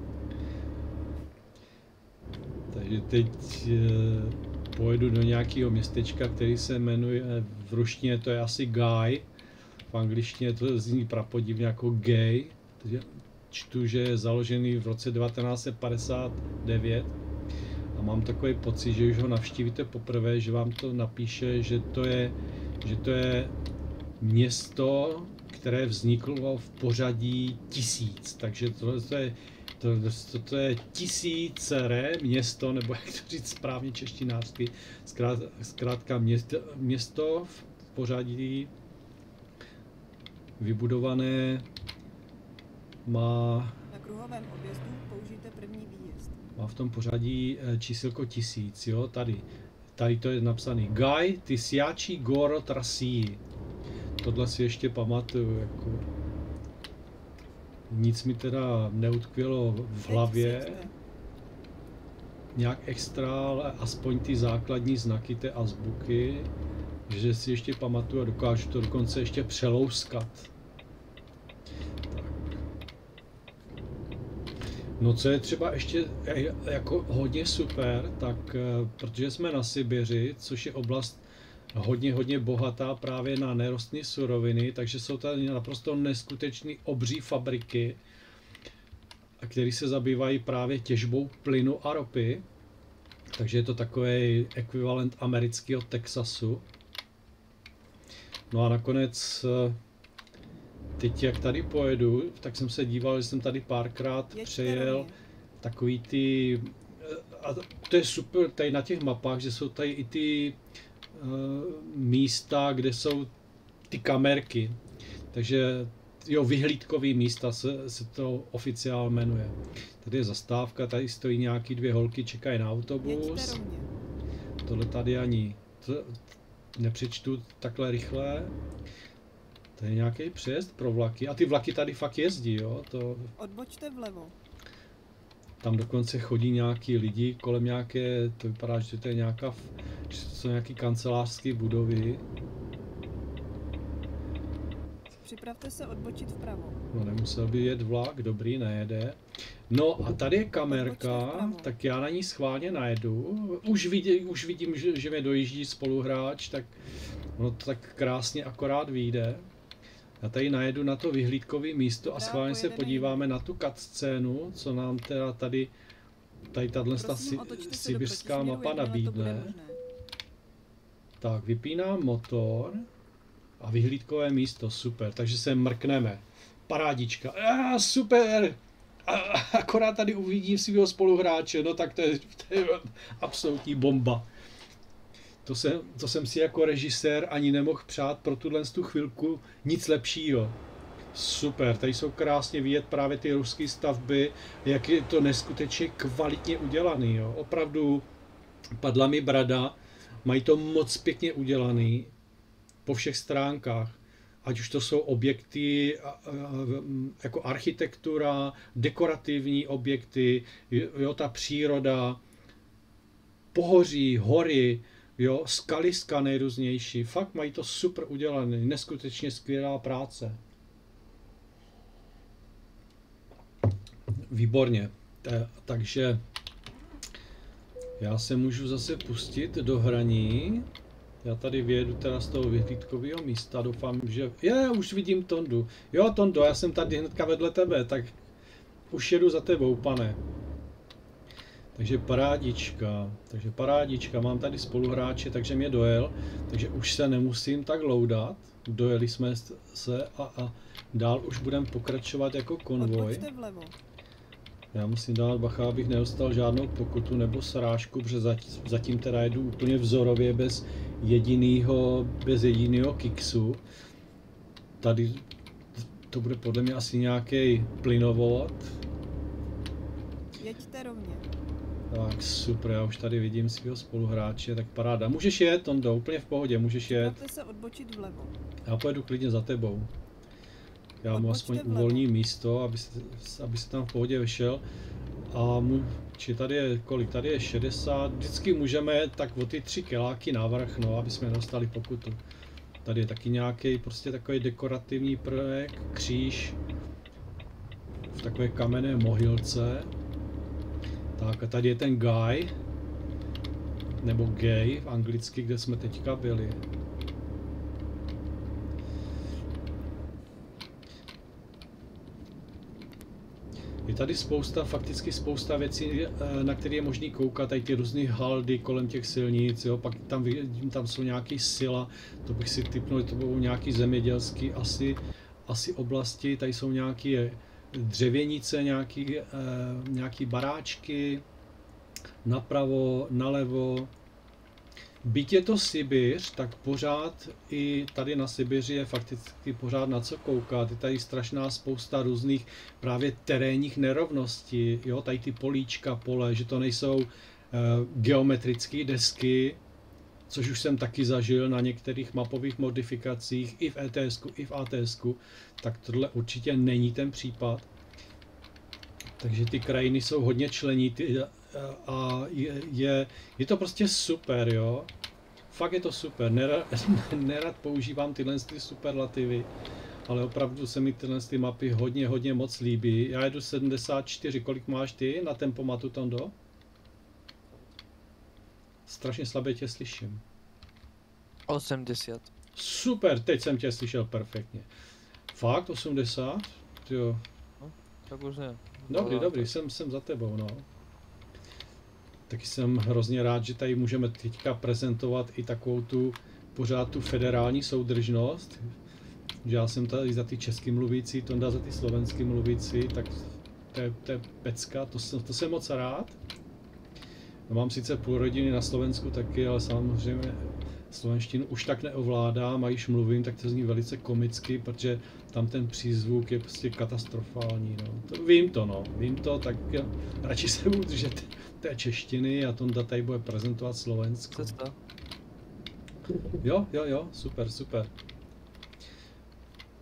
Takže teď pojedu do nějakého městečka, který se jmenuje, v ruštině to je asi Guy, v angličtině to zní prapodivně jako gay. Takže čtu, že je založený v roce 1959 a mám takový pocit, že už ho navštívíte poprvé, že vám to napíše, že to je město, které vzniklo v pořadí 1000, takže to je tisícere město, nebo jak to říct správně češtinářsky, zkrátka město v pořadí vybudované má... Na kruhovém objezdu použijte první výjezd. Má v tom pořadí číselko 1000, jo, tady to je napsaný Guy Tisiachi Goro Trasí. Tohle si ještě pamatuju, jako nic mi teda neutkvělo v hlavě nějak extra, ale aspoň ty základní znaky té azbuky, že si ještě pamatuju a dokážu to dokonce ještě přelouskat. Tak. No co je třeba ještě jako hodně super, tak protože jsme na Sibiři, což je oblast hodně bohatá právě na nerostné suroviny, takže jsou tady naprosto neskutečné obří fabriky, které se zabývají právě těžbou plynu a ropy. Takže je to takový ekvivalent amerického Texasu. No a nakonec, teď jak tady pojedu, tak jsem se díval, že jsem tady párkrát přejel takový ty, a to je super tady na těch mapách, že jsou tady i ty místa, kde jsou ty kamerky, takže jo, vyhlídkový místa se to oficiálně jmenuje. Tady je zastávka, tady stojí nějaký 2 holky, čekají na autobus. Tohle tady ani nepřečtu takhle rychle. To je nějaký přejezd pro vlaky. A ty vlaky tady fakt jezdí, jo? Odbočte vlevo. Tam dokonce chodí nějaký lidi kolem nějaké, to vypadá, že to je nějaká, že to jsou nějaký kancelářské budovy. Připravte se odbočit vpravo. No nemusel by jet vlak, dobrý, nejede. No a tady je kamerka, tak já na ní schválně najedu. Už vidím, že mě dojíždí spoluhráč, tak ono to tak krásně akorát vyjde. Já tady najedu na to vyhlídkové místo a schválně se podíváme na tu cutscénu, co nám teda tady tato sibiřská mapa nabídne. Tak, vypínám motor a vyhlídkové místo, super, takže se mrkneme. Parádička, super! Akorát tady uvidím svého spoluhráče, no tak to je absolutní bomba. To jsem si jako režisér ani nemohl přát pro tu chvilku nic lepšího. Super, tady jsou krásně vidět právě ty ruské stavby, jak je to neskutečně kvalitně udělaný. Jo. Opravdu padla mi brada, mají to moc pěkně udělaný po všech stránkách. Ať už to jsou objekty jako architektura, dekorativní objekty, jo, ta příroda, pohoří, hory, jo, skaliska nejrůznější. Fakt mají to super udělané, neskutečně skvělá práce. Výborně. Takže já se můžu zase pustit do hraní. Já tady vyjedu teda z toho vyhlídkového místa, doufám, že... už vidím Tondu. Jo, Tondo, já jsem tady hnedka vedle tebe, tak už jedu za tebou, pane. Takže parádička, mám tady spoluhráče, takže mě dojel, takže už se nemusím tak loudat. Dojeli jsme se a dál už budeme pokračovat jako konvoj. Já musím dát bacha, abych nedostal žádnou pokutu nebo srážku, protože zatím teda jedu úplně vzorově bez jedinýho kiksu. Tady to bude podle mě asi nějaký plynovod. Jeďte rovně. Tak super, já už tady vidím svého spoluhráče, tak paráda. Můžeš jet, Tondo, úplně v pohodě, můžeš jet. Připravte se odbočit vlevo. Já pojedu klidně za tebou. Já mu aspoň uvolním místo, aby se tam v pohodě vešel. A či tady je kolik? Tady je 60. Vždycky můžeme tak o ty 3 kiláky navrch, no, aby jsme dostali pokutu. Tady je taky nějaký prostě takový dekorativní prvek, kříž v takové kamenné mohylce. Tak a tady je ten guy, nebo gay v anglicky, kde jsme teďka byli. Je tady fakticky spousta věcí, na které je možný koukat, tady ty různé haldy kolem těch silnic, jo, pak tam jsou nějaký sila, to bych si tipnul, to budou nějaký zemědělský asi oblasti, tady jsou nějaké dřevěnice, nějaký baráčky, napravo, nalevo. Byť je to Sibiř, tak pořád i tady na Sibiři je fakticky pořád na co koukat. Je tady strašná spousta různých právě terénních nerovností, jo, tady ty políčka, pole, že to nejsou geometrické desky, což už jsem taky zažil na některých mapových modifikacích i v ETSku, i v ATSku, tak tohle určitě není ten případ. Takže ty krajiny jsou hodně členitý a je to prostě super, jo. Fakt je to super, nerad používám tyhle superlativy, ale opravdu se mi tyhle mapy hodně moc líbí. Já jedu 74, kolik máš ty na tempomatu, Tondo? Strašně slabě tě slyším. 80. Super, teď jsem tě slyšel perfektně. Fakt 80? Jo. No, tak už ne. Dobrý, jsem za tebou, no. Taky jsem hrozně rád, že tady můžeme teďka prezentovat i takovou pořád tu federální soudržnost. Že já jsem tady za ty česky mluvící, Tonda za ty slovensky mluvící, tak to je pecka, to jsem moc rád. Mám sice půl rodiny na Slovensku taky, ale samozřejmě slovenštinu už tak neovládám a když mluvím, tak to zní velice komicky, protože tam ten přízvuk je prostě katastrofální. No. Vím to, tak radši se budu držet té češtiny a Tonda tady bude prezentovat Slovensko. Jo, super.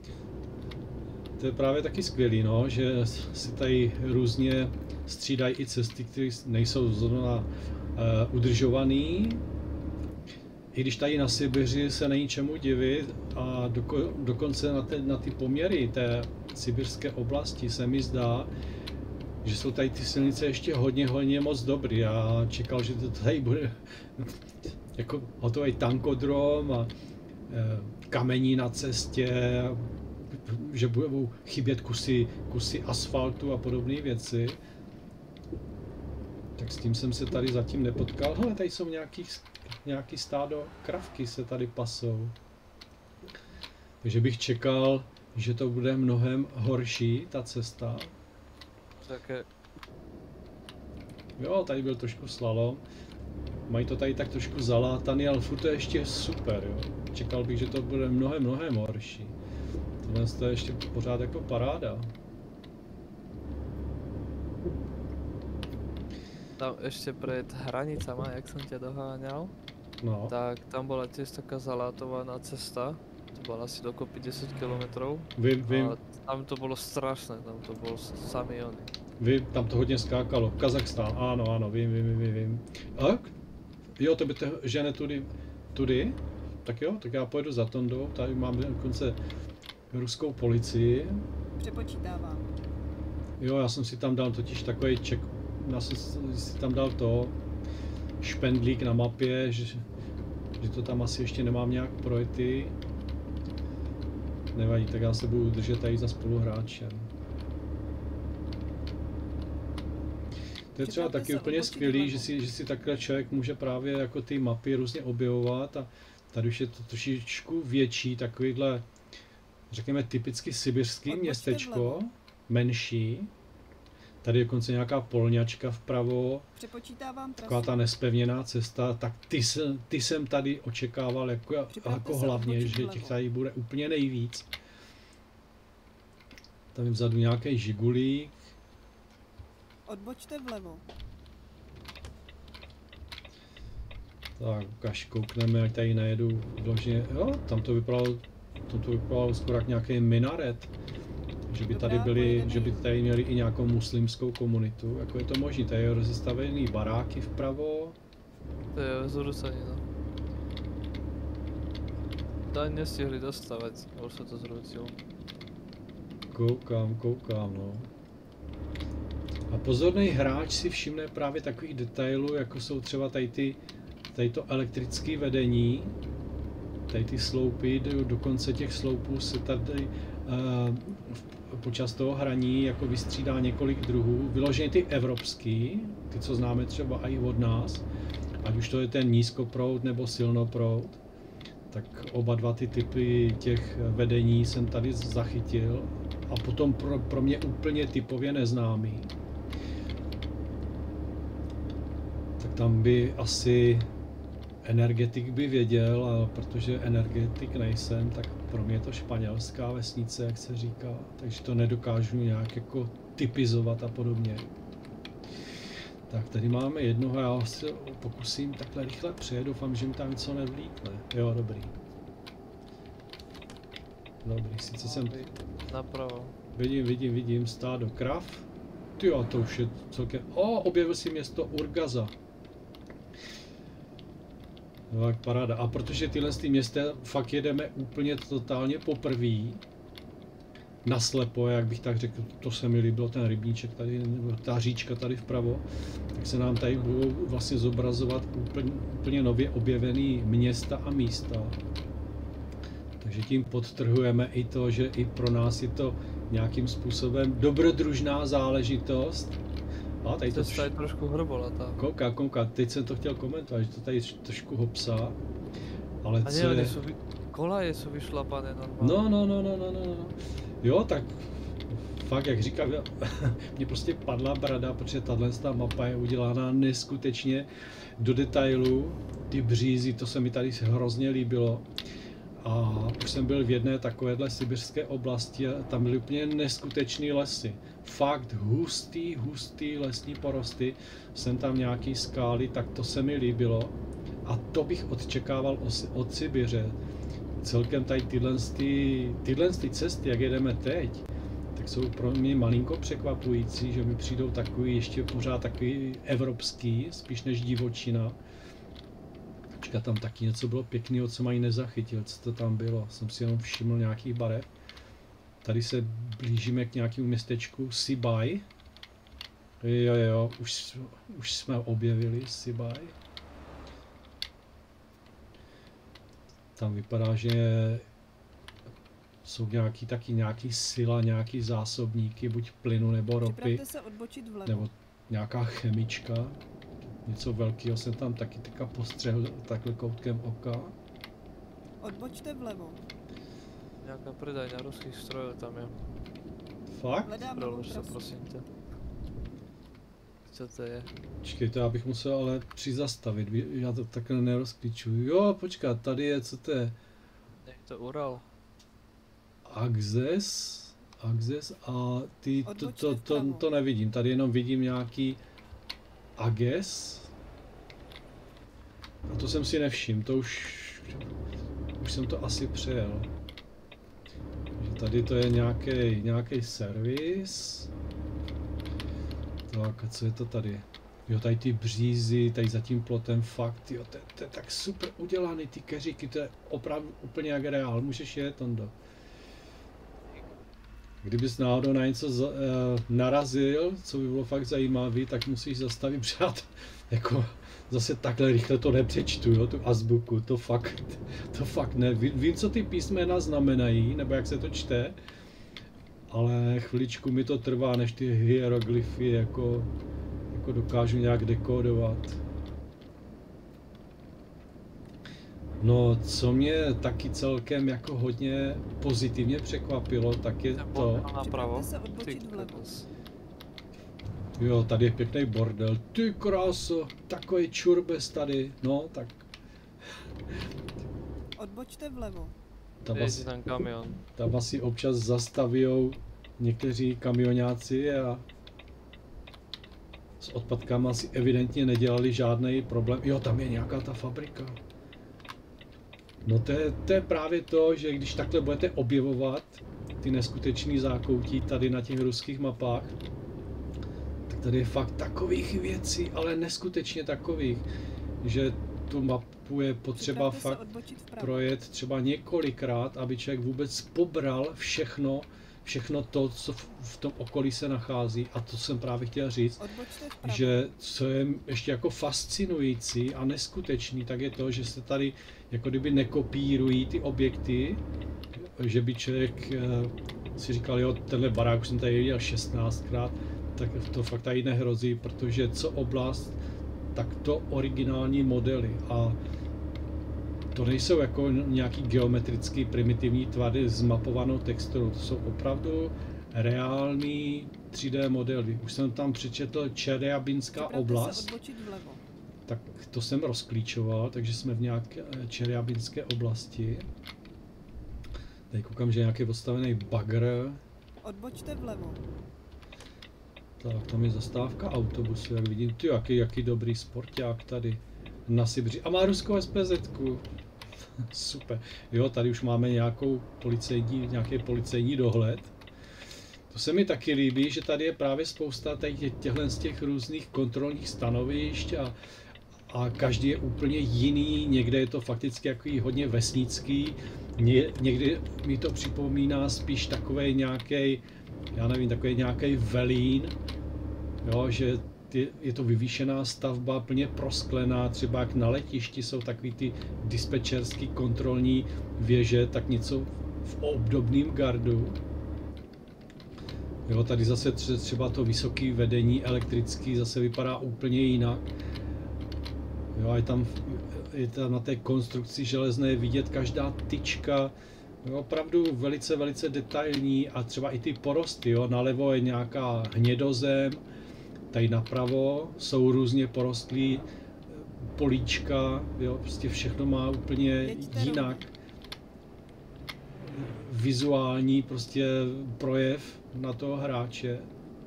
To je právě taky skvělý, no, že si tady různě střídají i cesty, které nejsou zrovna udržované. I když tady na Sibiři se není čemu divit a dokonce na ty poměry té sibirské oblasti se mi zdá, že jsou tady ty silnice ještě hodně moc dobrý. Já čekal, že to tady bude jako hotový tankodrom a kamení na cestě, že budou chybět kusy asfaltu a podobné věci. Tak s tím jsem se tady zatím nepotkal. Hele, tady jsou nějaký stádo kravky se tady pasou. Takže bych čekal, že to bude mnohem horší, ta cesta. Také. Jo, tady byl trošku slalom. Mají to tady tak trošku zalátaný, ale furt to je ještě super, jo. Čekal bych, že to bude mnohem horší. Tohle je ještě pořád jako paráda. Tam ešte pred hranicama, jak som ťa doháňal, No. tak tam bola tiež taká zalátovaná cesta. To bola asi dokopy 10 km. Vím. A tam to bolo strašné, tam to bol samý ony. Tam to hodně skákalo. Kazachstán, ano, vím. A? Jo, to by to žene tudy? Tak jo, tak já pojedu za Tondou, tady máme dokonce ruskou policii. Přepočítávám. Jo, já jsem si tam dal totiž takový check, já jsem si tam dal to špendlík na mapě, že to tam asi ještě nemám nějak projety. Nevadí, tak já se budu držet tady za spoluhráčem. To je třeba taky úplně skvělý, že si takhle člověk může právě jako ty mapy různě objevovat a tady už je to trošičku větší, takovýhle, řekněme typicky sibirský městečko, menší. Tady je dokonce nějaká polňačka vpravo, taková ta nespevněná cesta, tak ty jsem tady očekával jako hlavně, že těch tady bude úplně nejvíc. Tam je vzadu nějaký žigulík. Odbočte vlevo. Tak, až koukneme, ať tady najedu vložně. Jo, tam to vypadalo skoro jak nějaký minaret. Že by tady byli, že by tady měli i nějakou muslimskou komunitu. Jako je to možné, tady je rozestavený baráky vpravo. To je zrúcanina. Daň nestihli dostavať, už sa to zrútilo. Koukám, no. A pozorný hráč si všimne právě takových detailů, jako jsou třeba tady to elektrické vedení, tady ty sloupy, do konce těch sloupů se tady počas toho hraní jako vystřídá několik druhů, vyloženě ty evropský, ty co známe třeba i od nás, ať už to je ten nízkoproud nebo silnoproud, tak oba dva ty typy těch vedení jsem tady zachytil a potom pro mě úplně typově neznámý. Tak tam by asi energetik by věděl, ale protože energetik nejsem, tak pro mě je to španělská vesnice, jak se říká, takže to nedokážu nějak jako typizovat a podobně. Tak tady máme jednoho, já se pokusím takhle rychle přejet, doufám, že mi tam něco nevlítne. Jo, dobrý. Dobrý, sice jsem... Napravo. Vidím stádo krav. Tyjo, to už je celkem... objevil si město Urgaza. No, tak paráda. A protože tyhle města fakt jedeme úplně totálně poprvé, naslepo, jak bych tak řekl, to se mi líbilo, ten rybníček tady, ta říčka tady vpravo, tak se nám tady budou vlastně zobrazovat úplně nově objevený města a místa. Takže tím podtrhujeme i to, že i pro nás je to nějakým způsobem dobrodružná záležitost. A tady to je trošku hrbolatá. Kouká, teď jsem to chtěl komentovat, že to tady trošku hopsá, ale a nie, kolaje jsou vyšlapané No. normálně. Jo, tak fakt, jak říkám, mě prostě padla brada, protože tato mapa je udělána neskutečně do detailu. Ty břízy, to se mi tady hrozně líbilo. A už jsem byl v jedné takovéhle sibirské oblasti a tam byly úplně neskutečné lesy. Fakt hustý lesní porosty, jsem tam nějaký skály, tak to se mi líbilo. A to bych odčekával od Sibiře. Celkem tady tyhle cesty, jak jedeme teď, tak jsou pro mě malinko překvapující, že mi přijdou takový, ještě pořád takový evropský, spíš než divočina. Počkat, tam taky něco bylo pěkného, co mají nezachytil, co to tam bylo, jsem si jenom všiml nějakých barev. Tady se blížíme k nějakému městečku Sibaj. Jo, už jsme objevili Sibaj. Tam vypadá, že jsou taky nějaký sila, nějaký zásobníky, buď plynu nebo ropy. Připravte se odbočit vlevo. Nebo nějaká chemička. Něco velkého jsem tam taky teďka postřehl takhle koutkem oka. Odbočte vlevo. Nějaká prodajna ruských strojů tam je. Fakt? Hledám novou Prolož se, trasu. prosím tě. Co to je? Počkej, to já bych musel ale přizastavit, já to takhle nerozklíčuju. Jo, počkat, tady je, co to je? Je to Ural. Axes a ty, Odbočte vpravo. to nevidím, tady jenom vidím nějaký Ages. A to jsem si nevšiml, to už jsem to asi přejel. Takže tady to je nějaký servis. Tak a co je to tady? Jo, tady ty břízy, tady za tím plotem, fakt, jo, to je tak super udělaný, ty keříky, to je opravdu úplně jak reál, můžeš jet, Tondo. Kdybys náhodou na něco narazil, co by bylo fakt zajímavé, tak musíš zastavit, přát, jako zase takhle rychle to nepřečtu, jo, tu azbuku, to fakt ne. Vím, co ty písmena znamenají, nebo jak se to čte, ale chviličku mi to trvá, než ty hieroglyfy jako dokážu nějak dekodovat. No, co mě taky celkem jako hodně pozitivně překvapilo, tak je to... Napravo. Připravte se odbočit Ty vlevo. kokos. Jo, tady je pěkný bordel. Ty kráso, takový čurbes tady. No, tak... Odbočte vlevo. Jezdí tam kamion. Tam asi občas zastaví někteří kamionáci a s odpadkama asi evidentně nedělali žádný problém. Jo, tam je nějaká ta fabrika. No to je právě to, že když takhle budete objevovat ty neskutečné zákoutí tady na těch ruských mapách, tak tady je fakt takových věcí, ale neskutečně takových, že tu mapu je potřeba Připravte se fakt odbočit vpravo. projet třeba několikrát, aby člověk vůbec pobral všechno to, co v tom okolí se nachází. A to jsem právě chtěl říct, Odbočte vpravo. že co je ještě jako fascinující a neskutečný, tak je to, že se tady jako kdyby nekopírují ty objekty, že by člověk si říkal, jo, tenhle barák už jsem tady viděl 16krát, tak to fakt tady nehrozí, protože co oblast, tak to originální modely a to nejsou jako nějaký geometrický primitivní tvary s mapovanou texturou, to jsou opravdu reální 3D modely. Už jsem tam přečetl Čeljabinská Připravte oblast, se odbočit vlevo. tak to jsem rozklíčoval, takže jsme v nějaké Čeljabinské oblasti. Tady koukám, že je nějaký odstavený bagr. Odbočte vlevo. Tak, tam je zastávka autobusu, jak vidím. Ty, jaký dobrý sporták tady na Sibři. A má ruskou SPZ-ku. Super. Jo, tady už máme nějaký policejní dohled. To se mi taky líbí, že tady je právě spousta těchto z těch různých kontrolních stanovišť a každý je úplně jiný, někde je to fakticky jako hodně vesnický, někdy mi to připomíná spíš takovej nějaký, já nevím, takový nějaký velín, jo, že je to vyvýšená stavba, plně prosklená, třeba jak na letišti jsou takový ty dispečerský kontrolní věže, tak něco v obdobném gardu. Jo, tady zase třeba to vysoké vedení elektrický zase vypadá úplně jinak. Jo, je tam na té konstrukci železné vidět každá tyčka. Jo, opravdu velice, velice detailní a třeba i ty porosty. Jo, nalevo je nějaká hnědozem, tady napravo jsou různě porostlý políčka, jo, prostě všechno má úplně Jeďte jinak. Vizuální prostě projev na toho hráče.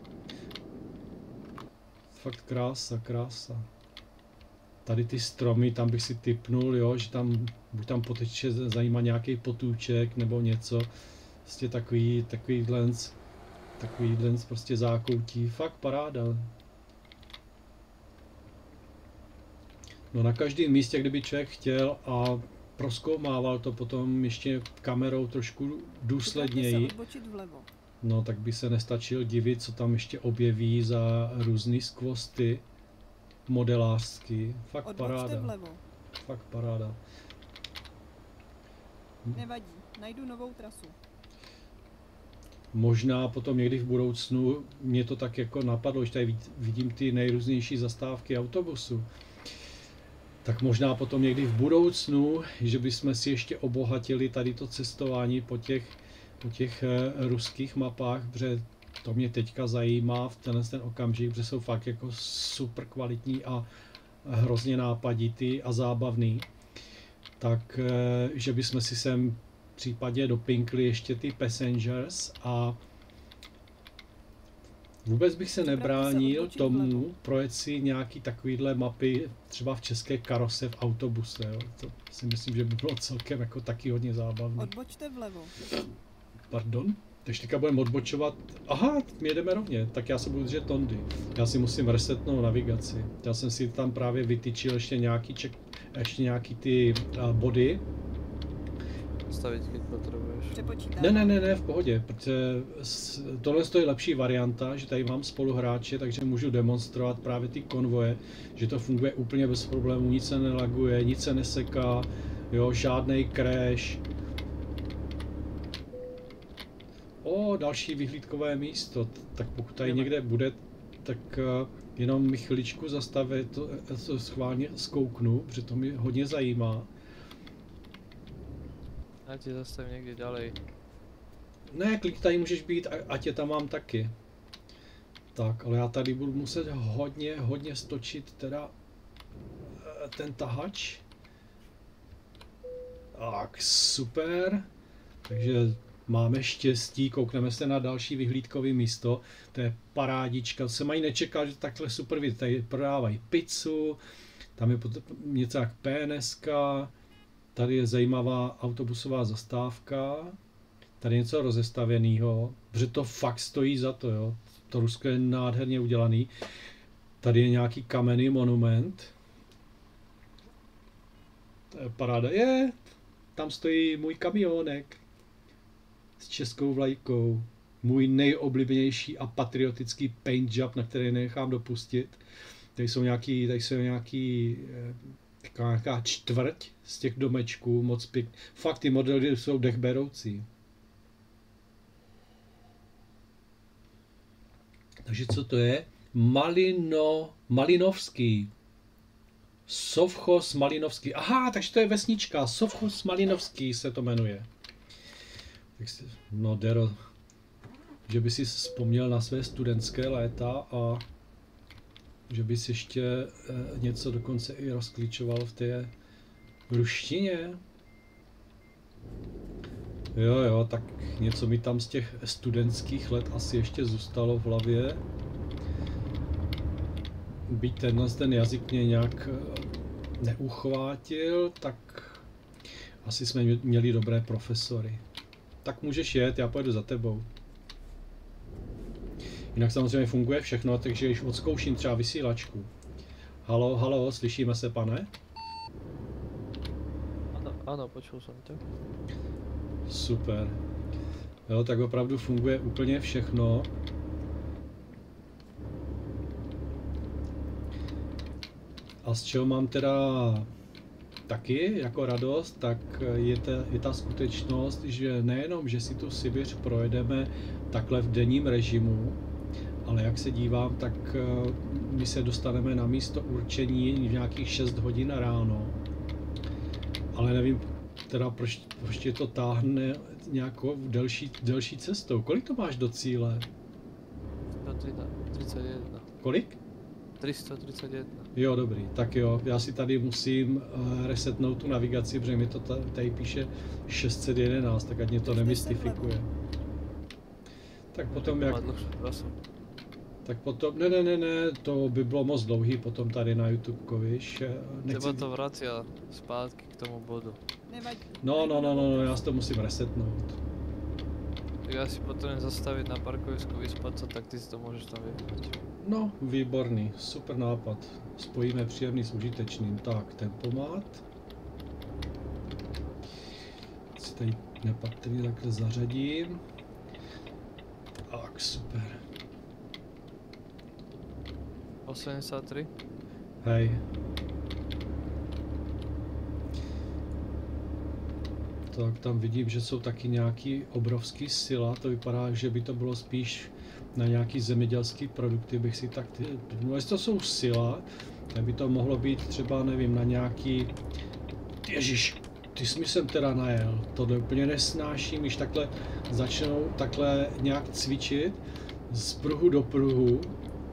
Fakt krása. Tady ty stromy, tam bych si tipnul, jo, že tam buď tam poteče zajímá nějaký potůček nebo něco. Prostě takový Takovýhle prostě zákoutí, fakt paráda. No na každém místě, kdyby člověk chtěl a prozkoumával to potom ještě kamerou trošku Připravte se důsledněji, odbočit vlevo. no tak by se nestačil divit, co tam ještě objeví za různý skvosty modelářský. Fakt Odbočte paráda, vlevo. fakt paráda. Nevadí, najdu novou trasu. Možná potom někdy v budoucnu mě to tak jako napadlo, že tady vidím ty nejrůznější zastávky autobusu. Tak možná potom někdy v budoucnu, že bychom si ještě obohatili tady to cestování po těch ruských mapách, protože to mě teďka zajímá v ten okamžik, protože jsou fakt jako super kvalitní a hrozně nápaditý a zábavný. Tak, že bychom si sem případně dopinkli ještě ty Passengers a vůbec bych se nebránil tomu projet si nějaký takovýhle mapy třeba v české karose v autobuse. Jo. To si myslím, že by bylo celkem jako taky hodně zábavné. Odbočte vlevo. Pardon? Takže teďka budeme odbočovat. Aha, my jedeme rovně, tak já se budu držet tondy. Já si musím resetnout navigaci. Já jsem si tam právě vytyčil ještě nějaký ty body. Stavitky potřebuješ. Přepočítám. Ne, v pohodě, protože tohle je lepší varianta, že tady mám spoluhráče, takže můžu demonstrovat právě ty konvoje, že to funguje úplně bez problémů, nic se nelaguje, nic se neseká, jo, žádnej crash. O, další vyhlídkové místo, tak pokud tady někde bude, tak jenom mi chviličku zastavit, to schválně zkouknu, protože to mě hodně zajímá. Já ti zastavím někde dalej. Ne, klik tady můžeš být, a tě tam mám taky. Tak, ale já tady budu muset hodně stočit teda ten tahač. Tak, super. Takže máme štěstí, koukneme se na další vyhlídkové místo. To je parádička, to se mají nečekat, že takhle super vidět. Tady prodávají pizzu, tam je něco jak PNSka. Tady je zajímavá autobusová zastávka, tady je něco rozestavěného, protože to fakt stojí za to, jo. To Rusko je nádherně udělaný. Tady je nějaký kamenný monument. To je paráda. Tam stojí můj kamionek s českou vlajkou. Můj nejoblíbenější a patriotický paint job, na který nechám dopustit. Tady jsou nějaký nějaká čtvrť z těch domečků, moc pěkný. Fakt ty modely jsou dechberoucí. Takže co to je? Malinovský. Sovchos Malinovský. Aha, takže to je vesnička. Sovchos Malinovský se to jmenuje. No Dero, že by si vzpomněl na své studentské léta a že bys ještě něco dokonce i rozklíčoval v té ruštině. Jo, tak něco mi tam z těch studentských let asi ještě zůstalo v hlavě. Byť ten jazyk mě nějak neuchvátil, tak asi jsme měli dobré profesory. Tak můžeš jet, já pojedu za tebou. Jinak samozřejmě funguje všechno, takže když odzkouším třeba vysílačku. Halo, slyšíme se, pane? Ano, počul jsem tě. Super. Jo, tak opravdu funguje úplně všechno. A z čeho mám teda taky jako radost, tak je ta skutečnost, že nejenom, že si tu Sibiř projedeme takhle v denním režimu, ale jak se dívám, tak my se dostaneme na místo určení v nějakých 6 hodin ráno. Ale nevím teda, proč tě to táhne nějakou delší cestou. Kolik to máš do cíle? 331. Kolik? 331. Jo, dobrý, tak jo, já si tady musím resetnout tu navigaci, protože mi to tady píše 611, tak ať mě to nemystifikuje. Tak potom jak... Tak potom, ne, to by bylo moc dlouhý potom tady na YouTube, víš. Třeba to vrací zpátky k tomu bodu. Nevadí. No, já si to musím resetnout. Tak já si potřebuji zastavit na parkovisku, vyspat se, tak ty si to můžeš tam vyhrát. No, výborný, super nápad. Spojíme příjemný s užitečným. Tak, tempomat. Si tady nepatrně takhle zařadím. Tak, super. 83? Hej. Tak tam vidím, že jsou taky nějaký obrovský sila. To vypadá, že by to bylo spíš na nějaký zemědělský produkty, bych si tak... No jestli to jsou sila, tak by to mohlo být třeba, nevím, na nějaký... Ježiš, ty jsi mi sem teda najel. Tohle úplně nesnáším, když takhle začnou takhle nějak cvičit z pruhu do pruhu.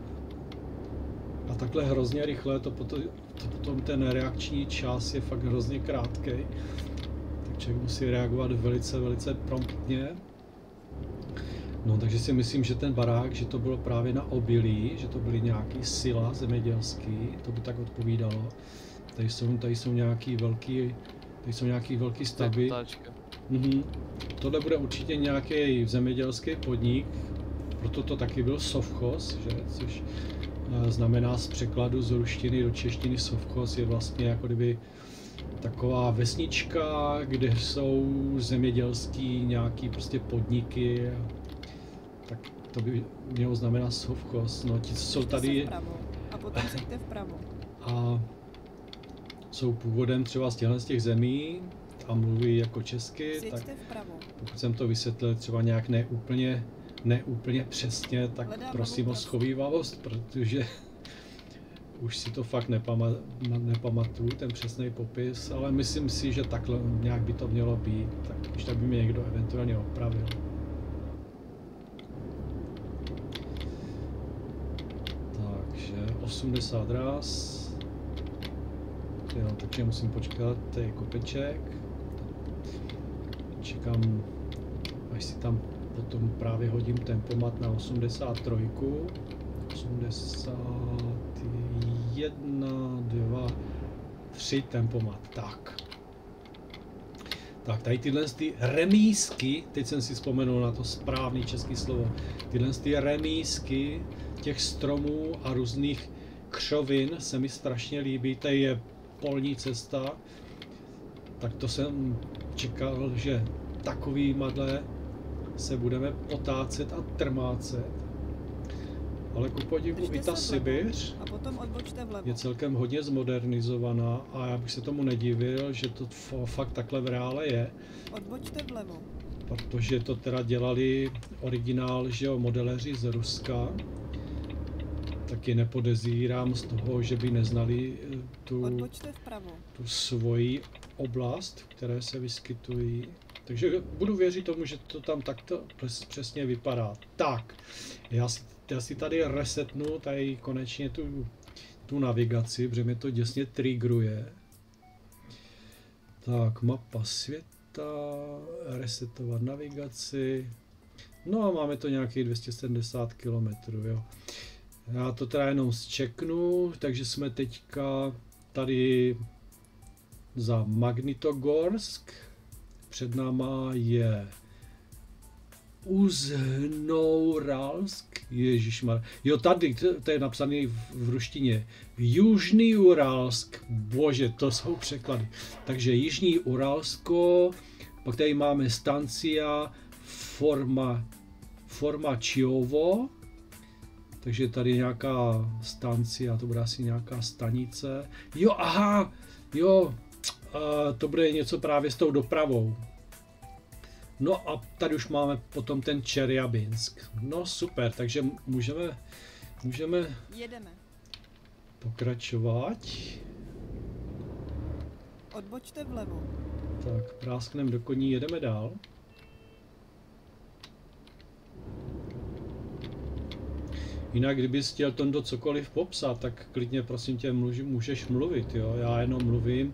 A takhle hrozně rychle, to potom ten reakční čas je fakt hrozně krátký. Tak člověk musí reagovat velice, velice promptně. No, takže si myslím, že ten barák, že to bylo právě na obilí, že to byly nějaký sila zemědělský, to by tak odpovídalo. Tady jsou nějaký velký stavby. Tohle bude určitě nějaký zemědělský podnik, proto to taky byl sovchoz, že? Což znamená z překladu z ruštiny do češtiny sovchoz je vlastně jako kdyby taková vesnička, kde jsou zemědělský nějaký prostě podniky. Tak to by mělo znamenat sovchoz. No, ti, co jsou tady a potom seďte vpravo. A jsou původem třeba z těch zemí a mluví jako česky, tak pokud jsem to vysvětlil třeba nějak neúplně přesně, tak prosím o schovívavost, protože už si to fakt nepamatuju, ten přesný popis, ale myslím si, že takhle nějak by to mělo být, tak když tak by mě někdo eventuálně opravil. Takže 80 raz. Jo, takže musím počkat, to je kopeček. Čekám, až si tam potom právě hodím tempomat na 83. 81, 2, 3 tempomat, tak. Tak tady tyhle remísky, teď jsem si vzpomenul na to správný český slovo, tyhle remísky těch stromů a různých křovin se mi strašně líbí, tady je polní cesta, tak to jsem čekal, že takový madle se budeme potácet a trmácet. Ale ku podivu i ta Sibiř je celkem hodně zmodernizovaná a já bych se tomu nedivil, že to fakt takhle v reále je. Odbočte vlevo. Protože to teda dělali originál, že jo, modeléři z Ruska. Taky nepodezírám z toho, že by neznali tu svoji oblast, v které se vyskytují. Takže budu věřit tomu, že to tam takto přesně vypadá. Tak, já si tady resetnu tady konečně tu navigaci, protože mě to děsně triggeruje. Tak, mapa světa, resetovat navigaci. No a máme to nějakých 270 km, jo. Já to teda jenom zčeknu, takže jsme teďka tady za Magnitogorsk. Před náma je Uzhnouralsk, ježišmar. Jo, tady, to je napsané v ruštině. Jižní Uralsk, bože, to jsou překlady. Takže Jižní Uralsko, pak tady máme stancia Formačiovo, takže tady nějaká stancia, to bude asi nějaká stanice. Jo, aha, jo, to bude něco právě s tou dopravou. No a tady už máme potom ten Čeljabinsk. No super, takže můžeme pokračovat. Odbočte vlevo. Tak, práskneme do koní, jedeme dál. Jinak, kdybys chtěl Tondo cokoliv popsat, tak klidně prosím tě můžeš mluvit, jo? Já jenom mluvím,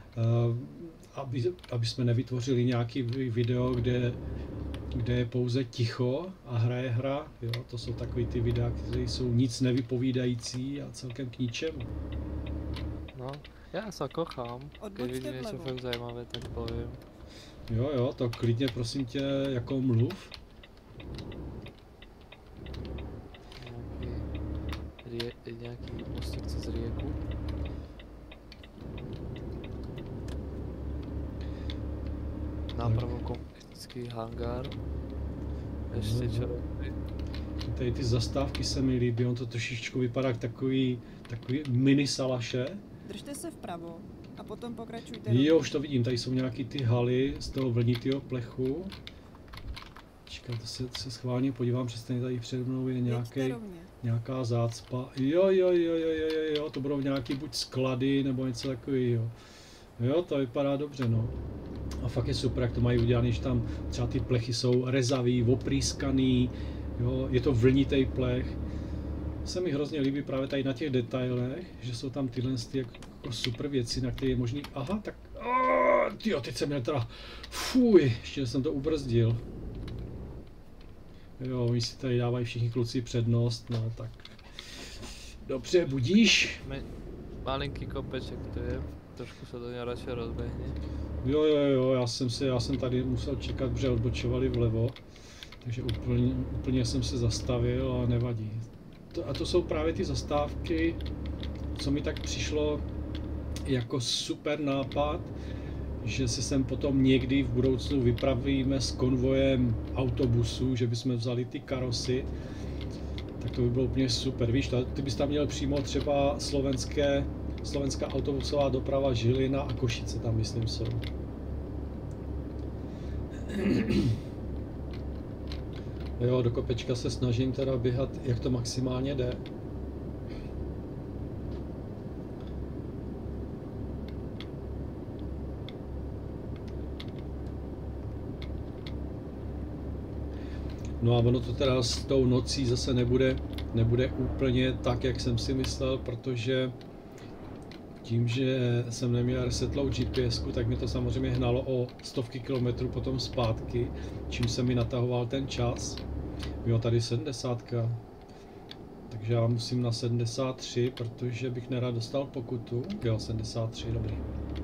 aby jsme nevytvořili nějaký video, kde je pouze ticho a hraje hra, jo? To jsou takový ty videa, které jsou nic nevypovídající a celkem k ničemu. No, já se kochám, když vidím něco fakt zajímavé, tak povím. Jo, to klidně prosím tě jako mluv. nějaký mostík přes rieku. Nápravo komunistický hangár. Ještě čo? Tady ty zastávky se mi líbí, on to trošičku vypadá jak takový mini salaše. Držte se vpravo a potom pokračujte Jo, už to vidím, tady jsou nějaký ty haly z toho vlnitého plechu. Čekám, to se schválně podívám, přesně tady před mnou je nějaká zácpa. Jo, to budou nějaký buď sklady nebo něco takového. Jo, to vypadá dobře, no. A fakt je super, jak to mají udělané, že tam třeba ty plechy jsou rezavý, oprýskaný, jo, je to vlnitý plech. Se mi hrozně líbí právě tady na těch detailech, že jsou tam tyhle jako super věci, na které je možný, aha, tak, tyjo, teď jsem měl teda, fuj, ještě jsem to ubrzdil. Jo, oni si tady dávají všichni kluci přednost, no tak, dobře, budíš? Malinký kopeček to je, trošku se do něj radši rozběhne. Jo, já jsem tady musel čekat, protože odbočovali vlevo, takže úplně jsem se zastavil a nevadí. A to jsou právě ty zastávky, co mi tak přišlo jako super nápad, že se sem potom někdy v budoucnu vypravíme s konvojem autobusů, že bychom vzali ty karosy, tak to by bylo úplně super. Víš, ty bys tam měl přímo třeba slovenská autobusová doprava Žilina a Košice tam myslím jsou. Jo, do kopečka se snažím teda běhat, jak to maximálně jde. No a ono to teda s tou nocí zase nebude úplně tak, jak jsem si myslel, protože tím, že jsem neměl resetlou GPSku, tak mi to samozřejmě hnalo o stovky kilometrů potom zpátky, čím se mi natahoval ten čas. Jo, tady 70. Takže já musím na 73, protože bych nerad dostal pokutu. Jo, 73, dobrý.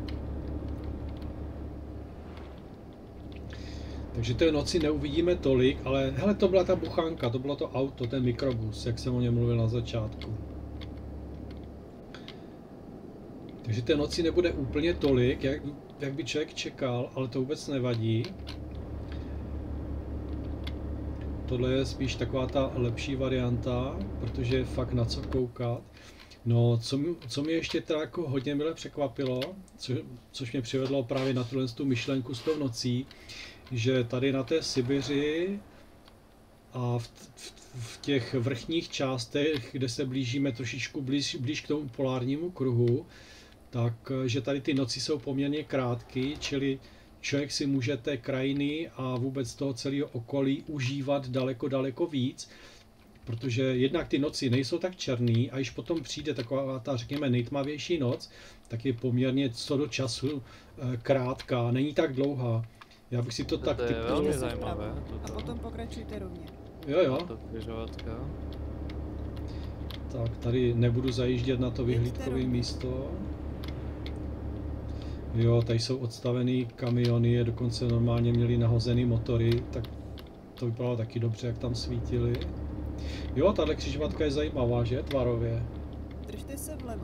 Takže té noci neuvidíme tolik, ale hele, to byla ta buchánka, to bylo to auto, ten mikrobus, jak jsem o něm mluvil na začátku. Takže té noci nebude úplně tolik, jak by člověk čekal, ale to vůbec nevadí. Tohle je spíš taková ta lepší varianta, protože je fakt na co koukat. No, co mě ještě teda jako hodně mile překvapilo, což mě přivedlo právě na tu myšlenku s tou nocí, že tady na té Sibiři a v těch vrchních částech, kde se blížíme trošičku blíž k tomu polárnímu kruhu, tak že tady ty noci jsou poměrně krátké, čili člověk si může té krajiny a vůbec toho celého okolí užívat daleko víc, protože jednak ty noci nejsou tak černý a když potom přijde taková ta, řekněme, nejtmavější noc, tak je poměrně co do času krátká, není tak dlouhá. Já bych si to tak typoval. To je velmi zajímavé. A potom pokračujte rovně. Jo. Tak tady nebudu zajíždět na to vyhlídkové místo. Jo, tady jsou odstavený kamiony, dokonce normálně měli nahozený motory, tak to vypadalo taky dobře, jak tam svítili. Jo, tahle křižovatka je zajímavá, že? Tvarově. Držte se vlevo.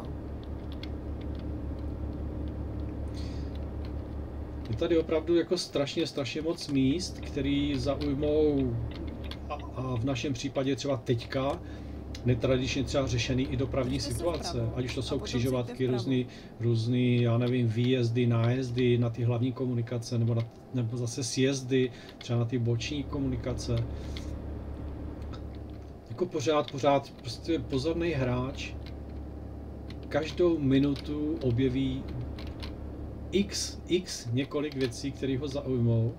Je tady opravdu jako strašně moc míst, který zaujmou a v našem případě třeba teďka netradičně třeba řešený i dopravní situace, ať už to jsou křižovatky, různý, já nevím, výjezdy, nájezdy na ty hlavní komunikace, nebo zase sjezdy, třeba na ty boční komunikace. Jako pořád prostě pozorný hráč každou minutu objeví x několik věcí, které ho zaujmou.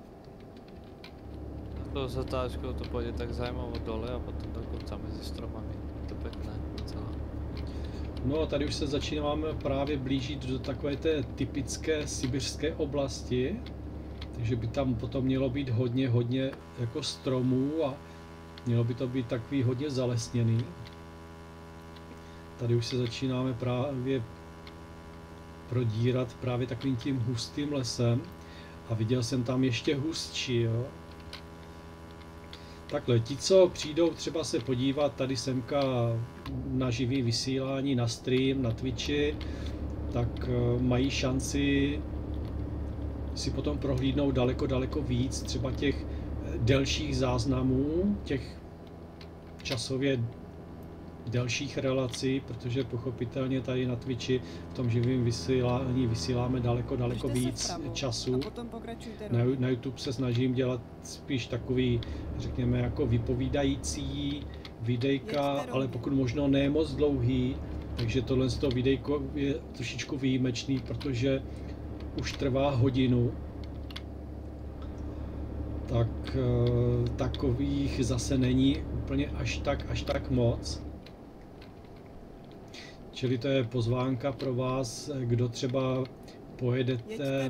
To zatáčkou to půjde tak zajímavo dole a potom dokonce mezi stromami. To pěkné celé. No a tady už se začínáme právě blížit do takové té typické sibiřské oblasti, takže by tam potom mělo být hodně jako stromů a mělo by to být takový hodně zalesněný. Tady už se začínáme právě prodírat právě takovým tím hustým lesem a viděl jsem tam ještě hustší, jo. Takhle, ti, co přijdou třeba se podívat tady semka na živý vysílání, na stream, na Twitchi, tak mají šanci si potom prohlídnout daleko víc třeba těch delších záznamů, těch časově delších relací, protože pochopitelně tady na Twitchi v tom živém vysílání vysíláme daleko víc času. Na YouTube se snažím dělat spíš takový, řekněme, jako vypovídající videjka, ale pokud možno ne moc dlouhý, takže tohle videjko je trošičku výjimečný, protože už trvá hodinu. Tak takových zase není úplně až tak moc. Čili to je pozvánka pro vás, kdo třeba pojedete,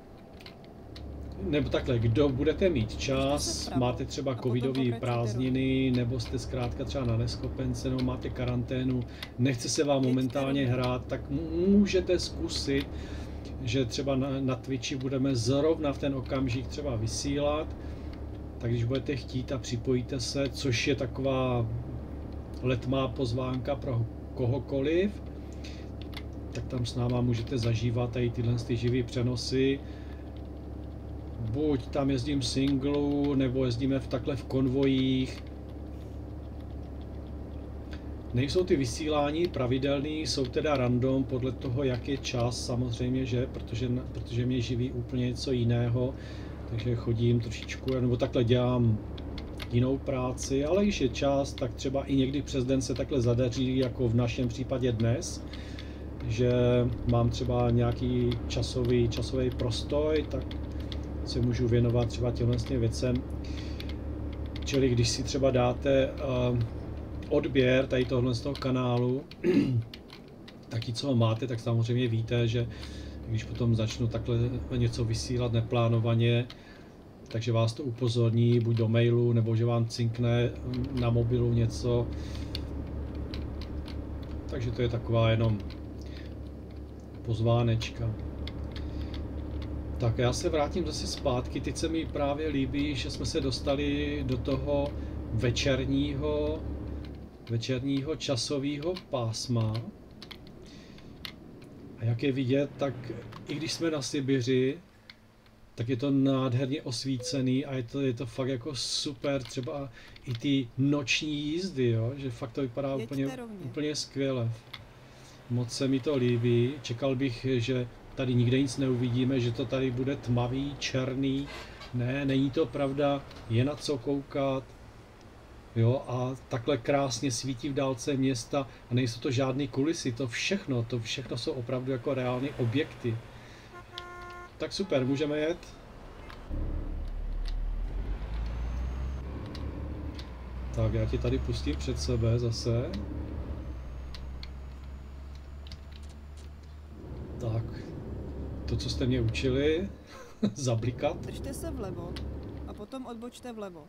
nebo takhle, kdo budete mít čas, máte třeba covidové prázdniny, nebo jste zkrátka třeba na neschopence, nebo máte karanténu, nechce se vám momentálně hrát, tak můžete zkusit, že třeba na Twitchi budeme zrovna v ten okamžik třeba vysílat, tak když budete chtít a připojíte se, což je taková letmá pozvánka pro kohokoliv, tak tam s náma můžete zažívat tady tyhle živý přenosy. Buď tam jezdím singlu, nebo jezdíme takhle v konvojích. Nejsou ty vysílání pravidelný, jsou teda random podle toho, jak je čas, samozřejmě, že, protože mě živí úplně něco jiného, takže chodím trošičku, nebo takhle dělám jinou práci, ale když je čas, tak třeba i někdy přes den se takhle zadaří, jako v našem případě dnes, že mám třeba nějaký časový prostoj, tak se můžu věnovat třeba těmhle věcem. Čili když si třeba dáte odběr tady tohle z toho kanálu, taky co ho máte, tak samozřejmě víte, že když potom začnu takhle něco vysílat neplánovaně, takže vás to upozorní buď do mailu, nebo že vám cinkne na mobilu něco. Takže to je taková jenom pozvánečka. Tak já se vrátím zase zpátky, teď se mi právě líbí, že jsme se dostali do toho večerního časového pásma. A jak je vidět, tak i když jsme na Sibiři, tak je to nádherně osvícený a je to fakt jako super, třeba i ty noční jízdy, jo? Že fakt to vypadá úplně skvěle. Moc se mi to líbí, čekal bych, že tady nikde nic neuvidíme, že to tady bude tmavý, černý. Ne, není to pravda, je na co koukat. Jo, a takhle krásně svítí v dálce města a nejsou to žádné kulisy, to všechno jsou opravdu jako reální objekty. Tak super, můžeme jet? Tak já ti tady pustím před sebe zase. Tak, to, co jste mě učili, zablikat. Držte se vlevo a potom odbočte vlevo.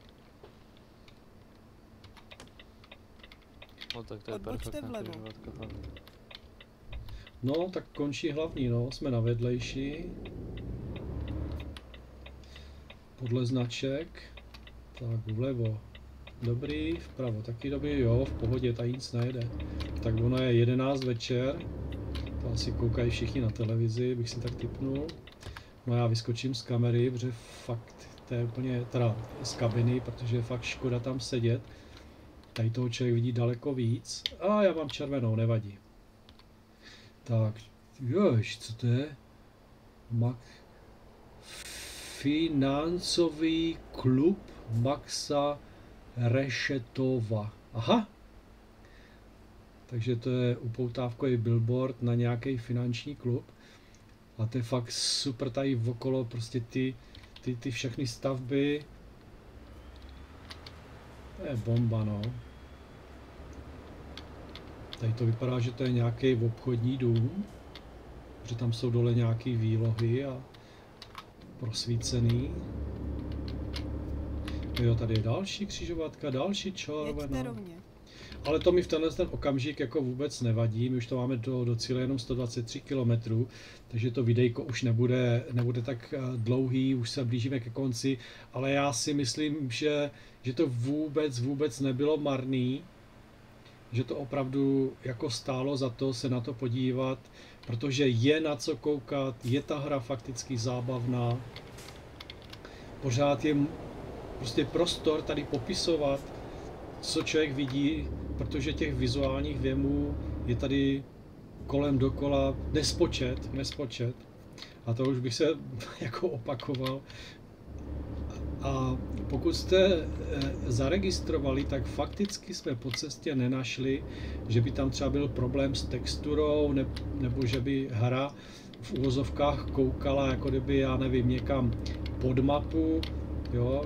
No tak to je perfektní křižovatka. No, tak končí hlavní, no, jsme na vedlejší. Podle značek. Tak vlevo. Dobrý, vpravo taky dobrý, jo, v pohodě, tady nic nejde. Tak ono je 11 večer. To asi koukají všichni na televizi, bych si tak tipnul. No já vyskočím z kamery, protože fakt, to je úplně, teda z kabiny, protože je fakt škoda tam sedět. Tady toho člověk vidí daleko víc. A já mám červenou, nevadí. Tak, jož, co to je? Financový klub Maxa Rešetova. Aha. Takže to je upoutávkový billboard na nějaký finanční klub. A to je fakt super tady okolo, prostě ty všechny stavby. To je bomba, no. Tady to vypadá, že to je nějaký obchodní dům, že tam jsou dole nějaké výlohy a prosvícený. Jo, tady je další křižovatka, další červená. ale to mi v tenhle ten okamžik jako vůbec nevadí, my už to máme do cíle jenom 123 km, takže to videjko už nebude tak dlouhý, už se blížíme ke konci, ale já si myslím, že to vůbec nebylo marný, že to opravdu jako stálo za to se na to podívat, protože je na co koukat, je ta hra fakticky zábavná, pořád je prostě prostor tady popisovat, co člověk vidí, protože těch vizuálních věmů je tady kolem dokola nespočet. A to už bych se jako opakoval. A pokud jste zaregistrovali, tak fakticky jsme po cestě nenašli, že by tam třeba byl problém s texturou, nebo že by hra v uvozovkách koukala, jako kdyby, já nevím, někam pod mapu, jo.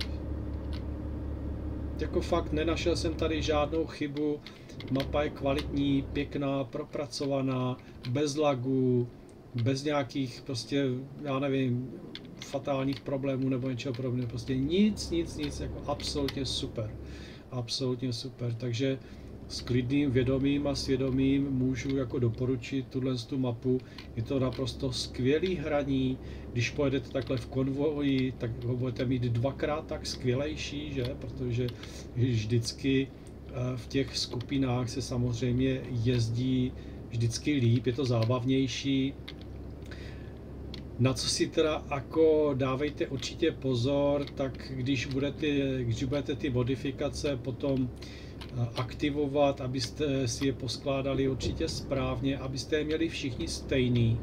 Jako fakt nenašel jsem tady žádnou chybu, mapa je kvalitní, pěkná, propracovaná, bez lagů, bez nějakých prostě, já nevím, fatálních problémů nebo něčeho podobného, prostě nic, jako absolutně super, takže s klidným vědomím a svědomím můžu jako doporučit tu mapu, je to naprosto skvělý hraní, když pojedete takhle v konvoji, tak ho budete mít dvakrát tak skvělejší, že? Protože vždycky v těch skupinách se samozřejmě jezdí vždycky líp, je to zábavnější. Na co si teda jako dávejte určitě pozor, tak když budete ty modifikace potom aktivovat, abyste si je poskládali určitě správně, abyste je měli všichni stejný.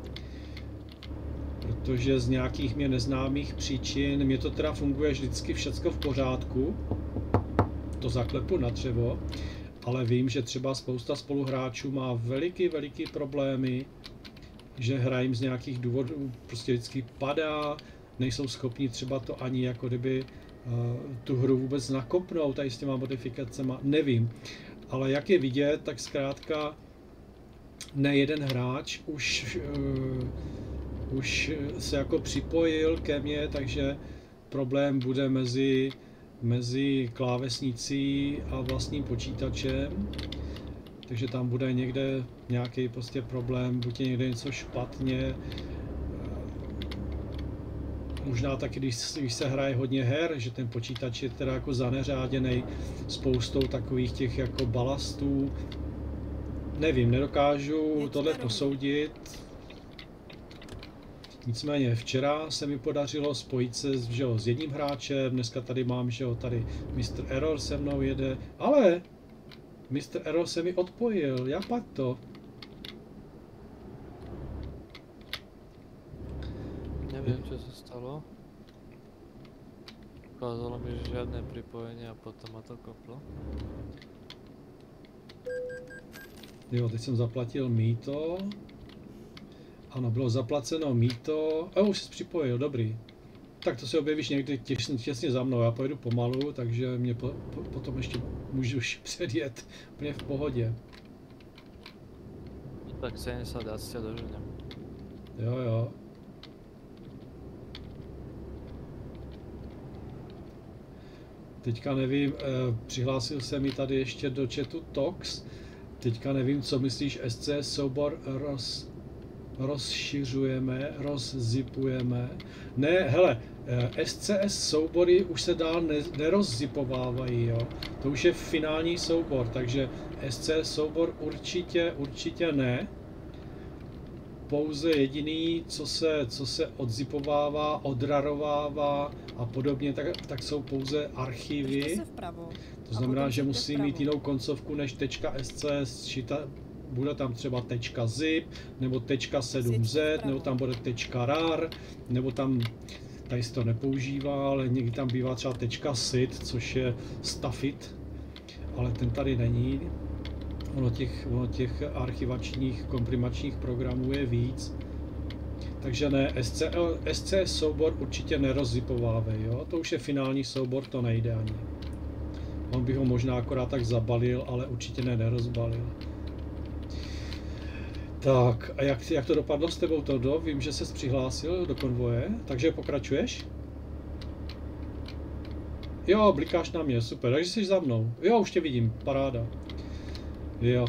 Protože z nějakých mě neznámých příčin, mě to teda funguje vždycky všecko v pořádku, to zaklepu na dřevo, ale vím, že třeba spousta spoluhráčů má veliký problémy, že hra jim z nějakých důvodů prostě vždycky padá, nejsou schopni třeba to ani jako kdyby tu hru vůbec nakopnout tady s těma modifikacema, nevím. Ale jak je vidět, tak zkrátka nejeden hráč už se jako připojil ke mně, takže problém bude mezi klávesnicí a vlastním počítačem. Takže tam bude někde nějaký prostě problém, buď je někde něco špatně. Možná taky, když se hraje hodně her, že ten počítač je teda jako zaneřáděný spoustou takových těch jako balastů. Nevím, nedokážu tohle posoudit. Nicméně včera se mi podařilo spojit se s jedním hráčem, dneska tady mám, že jo, tady Mr. Error se mnou jede, ale Mr. Error se mi odpojil, jak pak to? Neviem, čo sa stalo. Ukázalo mi, že žiadne pripojenie a potom ma to koplo. Jo, teď jsem zaplatil mýto. Ano, bylo zaplaceno mýto. A už jsi připojil, dobrý. Tak to se objevíš někdy těsně za mnou, já pojedu pomalu, takže mě potom ještě můžu předjet úplně v pohodě. Tak 70 asi doženem. Jo. Teďka nevím, přihlásil se mi tady ještě do chatu Tox. Teďka nevím, co myslíš, SCS soubor rozzipujeme. Ne, hele, SCS soubory už se dál nerozzipovávají, jo. To už je finální soubor, takže SCS soubor určitě ne. Pouze jediný, co se odzipovává, odrarovává a podobně, tak jsou pouze archivy. To znamená, že musí mít jinou koncovku než .scs, bude tam třeba .zip, nebo .7z, nebo tam bude .rar, nebo tam, tady se to nepoužívá, ale někdy tam bývá třeba .sit, což je stuffit, ale ten tady není. Ono těch archivačních, komprimačních programů je víc. Takže ne, SCS soubor určitě nerozzipovávej, jo? To už je finální soubor, to nejde ani. On by ho možná akorát tak zabalil, ale určitě nerozbalil. Tak, a jak to dopadlo s tebou, Todo? Vím, že ses přihlásil do konvoje, takže pokračuješ? Jo, blikáš na mě, super, takže jsi za mnou. Jo, už tě vidím, paráda. Jo.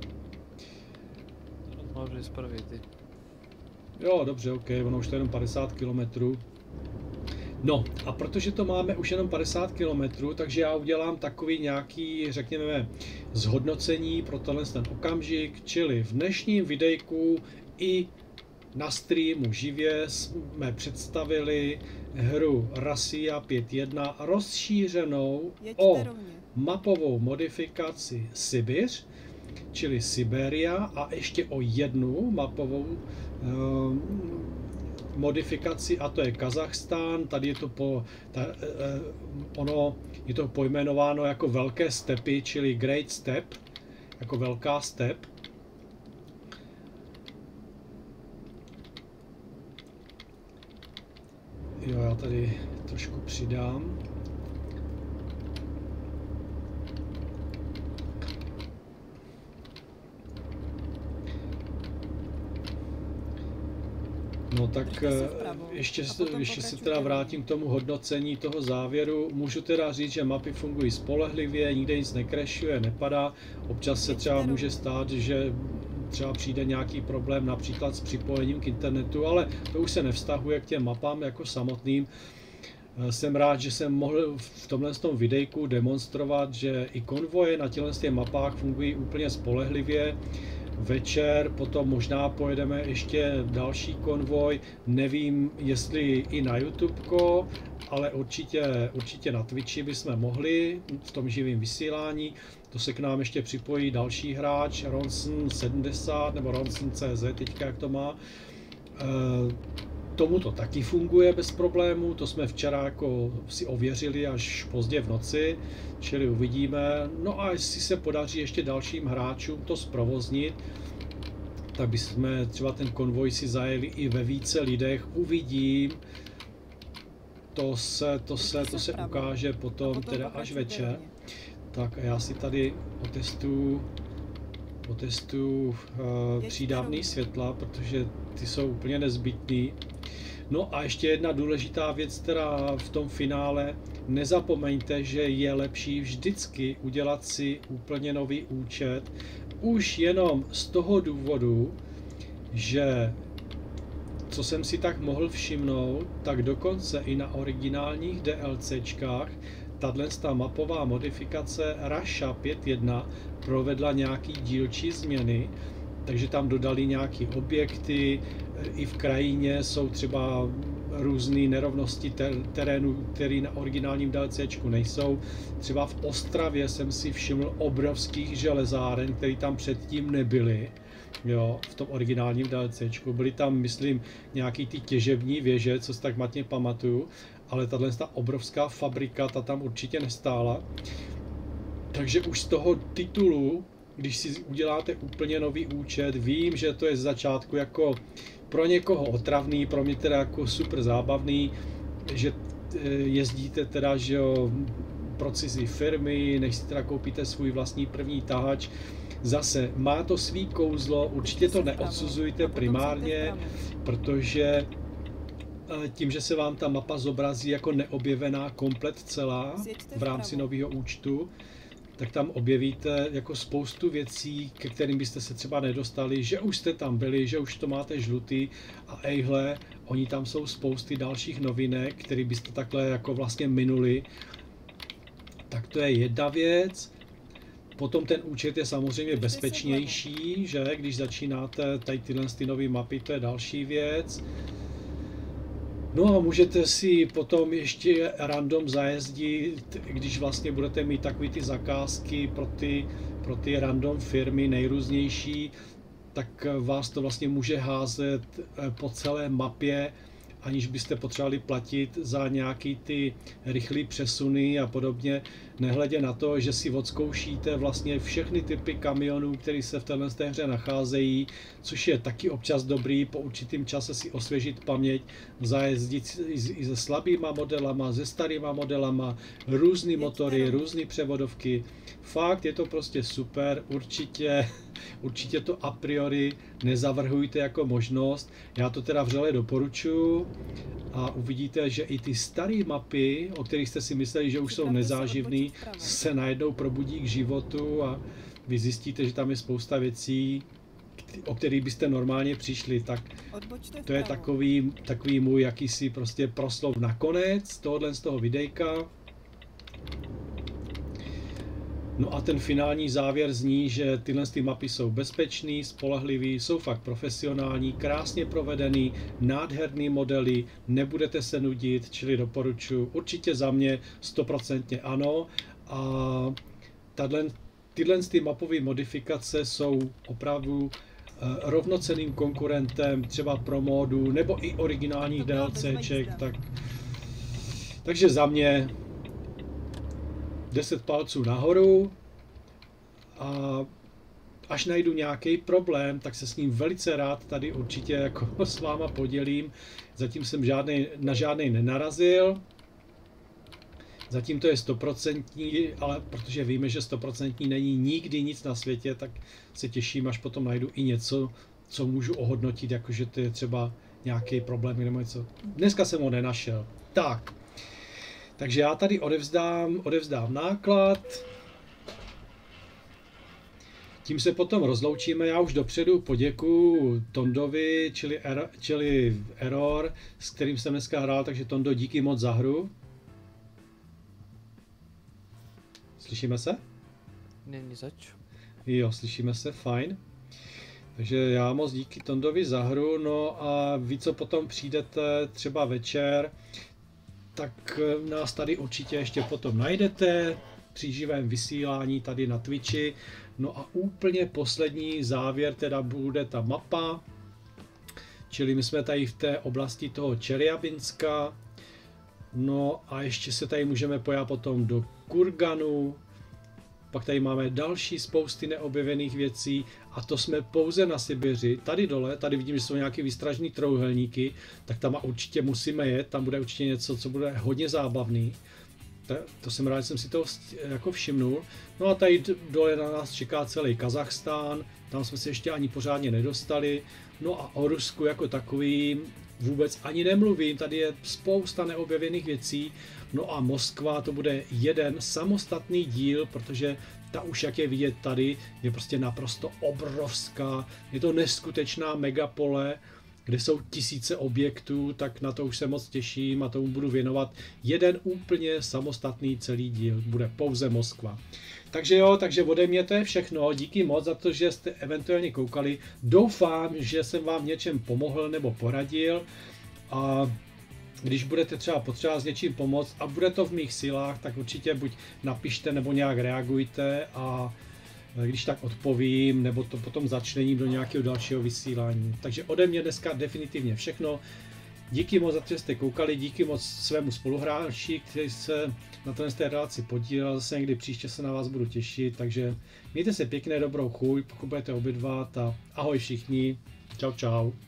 Můžeš jít prvý ty. Jo, dobře, ok, ono už to je jenom 50 km. No, a protože to máme už jenom 50 km, takže já udělám takový nějaký, řekněme, zhodnocení pro ten okamžik, čili v dnešním videjku i na streamu živě jsme představili hru Russia 5.1 rozšířenou o mapovou modifikaci Sibiř, čili Siberia, a ještě o jednu mapovou modifikaci, a to je Kazachstán. Tady je to ono je to pojmenováno jako velké stepy, čili Great Steppe, jako velká step. Jo, já tady trošku přidám. No tak ještě se teda vrátím k tomu hodnocení toho závěru. Můžu teda říct, že mapy fungují spolehlivě, nikde nic nekrešuje, nepadá. Občas se třeba může stát, že třeba přijde nějaký problém například s připojením k internetu, ale to už se nevztahuje k těm mapám jako samotným. Jsem rád, že jsem mohl v tomhle videjku demonstrovat, že i konvoje na těchto mapách fungují úplně spolehlivě. Večer potom možná pojedeme ještě další konvoj, nevím jestli i na YouTubeko, ale určitě na Twitchi bychom mohli v tom živém vysílání. To se k nám ještě připojí další hráč, Ronson70 nebo Ronson.cz, teďka jak to má. Tomu to taky funguje bez problémů, to jsme včera jako si ověřili až pozdě v noci, čili uvidíme. No a jestli se podaří ještě dalším hráčům to zprovoznit, tak bychom třeba ten konvoj si zajeli i ve více lidech, uvidím. To se ukáže potom teda až večer. Tak a já si tady otestuju přídavný světla, protože ty jsou úplně nezbytný. No a ještě jedna důležitá věc, teda v tom finále, nezapomeňte, že je lepší vždycky udělat si úplně nový účet, už jenom z toho důvodu, že co jsem si tak mohl všimnout, tak dokonce i na originálních DLCčkách tato mapová modifikace Russia 5.1 provedla nějaký dílčí změny, takže tam dodali nějaké objekty, i v krajině jsou třeba různé nerovnosti terénu, které na originálním DLCčku nejsou. Třeba v Ostravě jsem si všiml obrovských železáren, které tam předtím nebyly. Jo, v tom originálním DLCčku. Byly tam, myslím, nějaký ty těžební věže, co si tak matně pamatuju, ale tato obrovská fabrika, ta tam určitě nestála. Takže už z toho titulu, když si uděláte úplně nový účet, vím, že to je z začátku jako pro někoho otravný, pro mě teda jako super zábavný, že jezdíte teda, že jo, pro cizí firmy, než si teda koupíte svůj vlastní první tahač. Zase má to svý kouzlo, určitě to neodsuzujte primárně, protože tím, že se vám ta mapa zobrazí jako neobjevená komplet celá v rámci nového účtu, tak tam objevíte jako spoustu věcí, ke kterým byste se třeba nedostali, že už jste tam byli, že už to máte žlutý a ejhle, oni tam jsou spousty dalších novinek, které byste takhle jako vlastně minuli. Tak to je jedna věc. Potom ten účet je samozřejmě bezpečnější, že když začínáte tady tyhle nové mapy, to je další věc. No a můžete si potom ještě random zajezdit, když vlastně budete mít takové ty zakázky pro ty random firmy nejrůznější, tak vás to vlastně může házet po celé mapě, aniž byste potřebovali platit za nějaký ty rychlé přesuny a podobně, nehledě na to, že si odzkoušíte vlastně všechny typy kamionů, které se v této hře nacházejí, což je taky občas dobrý, po určitém čase si osvěžit paměť, zajezdit i se slabýma modelama, se starýma modelama, různý motory, různé převodovky. Fakt je to prostě super, určitě určitě to a priori nezavrhujte jako možnost. Já to teda vřele doporučuji a uvidíte, že i ty staré mapy, o kterých jste si mysleli, že už jsou nezáživný, se najednou probudí k životu a vy zjistíte, že tam je spousta věcí, o kterých byste normálně přišli, tak to je takový můj jakýsi prostě proslov nakonec tohohle z toho videjka. No a ten finální závěr zní, že tyhle ty mapy jsou bezpečný, spolehlivý, jsou fakt profesionální, krásně provedený, nádherný modely, nebudete se nudit, čili doporučuji. Určitě za mě 100% ano. A tyhle ty mapové modifikace jsou opravdu rovnocenným konkurentem třeba pro módu nebo i originálních DLCček, takže za mě 10 palců nahoru a až najdu nějaký problém, tak se s ním velice rád tady určitě jako s váma podělím. Zatím jsem na žádnej nenarazil. Zatím to je 100%, ale protože víme, že 100% není nikdy nic na světě, tak se těším, až potom najdu i něco, co můžu ohodnotit, jakože to je třeba nějaký problém nebo něco. Dneska jsem ho nenašel. Takže já tady odevzdám náklad. Tím se potom rozloučíme. Já už dopředu poděkuju Tondovi, čili Error, s kterým jsem dneska hrál, takže Tondo, díky moc za hru. Slyšíme se? Není zač. Jo, slyšíme se, fajn. Takže já moc díky Tondovi za hru, no a vy, co potom přijdete třeba večer, tak nás tady určitě ještě potom najdete při živém vysílání tady na Twitchi. No a úplně poslední závěr teda bude ta mapa, čili my jsme tady v té oblasti toho Čeliabinska. No a ještě se tady můžeme pojat potom do Kurganu, pak tady máme další spousty neobjevených věcí a to jsme pouze na Sibiři. Tady dole, tady vidím, že jsou nějaké výstražní trouhelníky, tak tam určitě musíme jet, tam bude určitě něco, co bude hodně zábavný. To jsem rád, že jsem si to jako všimnul. No a tady dole na nás čeká celý Kazachstán, tam jsme se ještě ani pořádně nedostali. No a o Rusku jako takovým vůbec ani nemluvím, tady je spousta neobjevených věcí. No a Moskva, to bude jeden samostatný díl, protože ta už, jak je vidět tady, je prostě naprosto obrovská. Je to neskutečná megapole, kde jsou tisíce objektů, tak na to už se moc těším a tomu budu věnovat jeden úplně samostatný celý díl, bude pouze Moskva. Takže jo, takže ode mě to je všechno, díky moc za to, že jste eventuálně koukali, doufám, že jsem vám něčem pomohl nebo poradil a když budete třeba potřebovat s něčím pomoct a bude to v mých silách, tak určitě buď napište nebo nějak reagujte a když tak odpovím, nebo to potom začlením do nějakého dalšího vysílání. Takže ode mě dneska definitivně všechno. Díky moc za to, že jste koukali, díky moc svému spoluhráči, který se na té relaci podílel. Zase někdy příště se na vás budu těšit, takže mějte se pěkně, dobrou chuť, pokud budete obědvat a ahoj všichni. Čau, čau.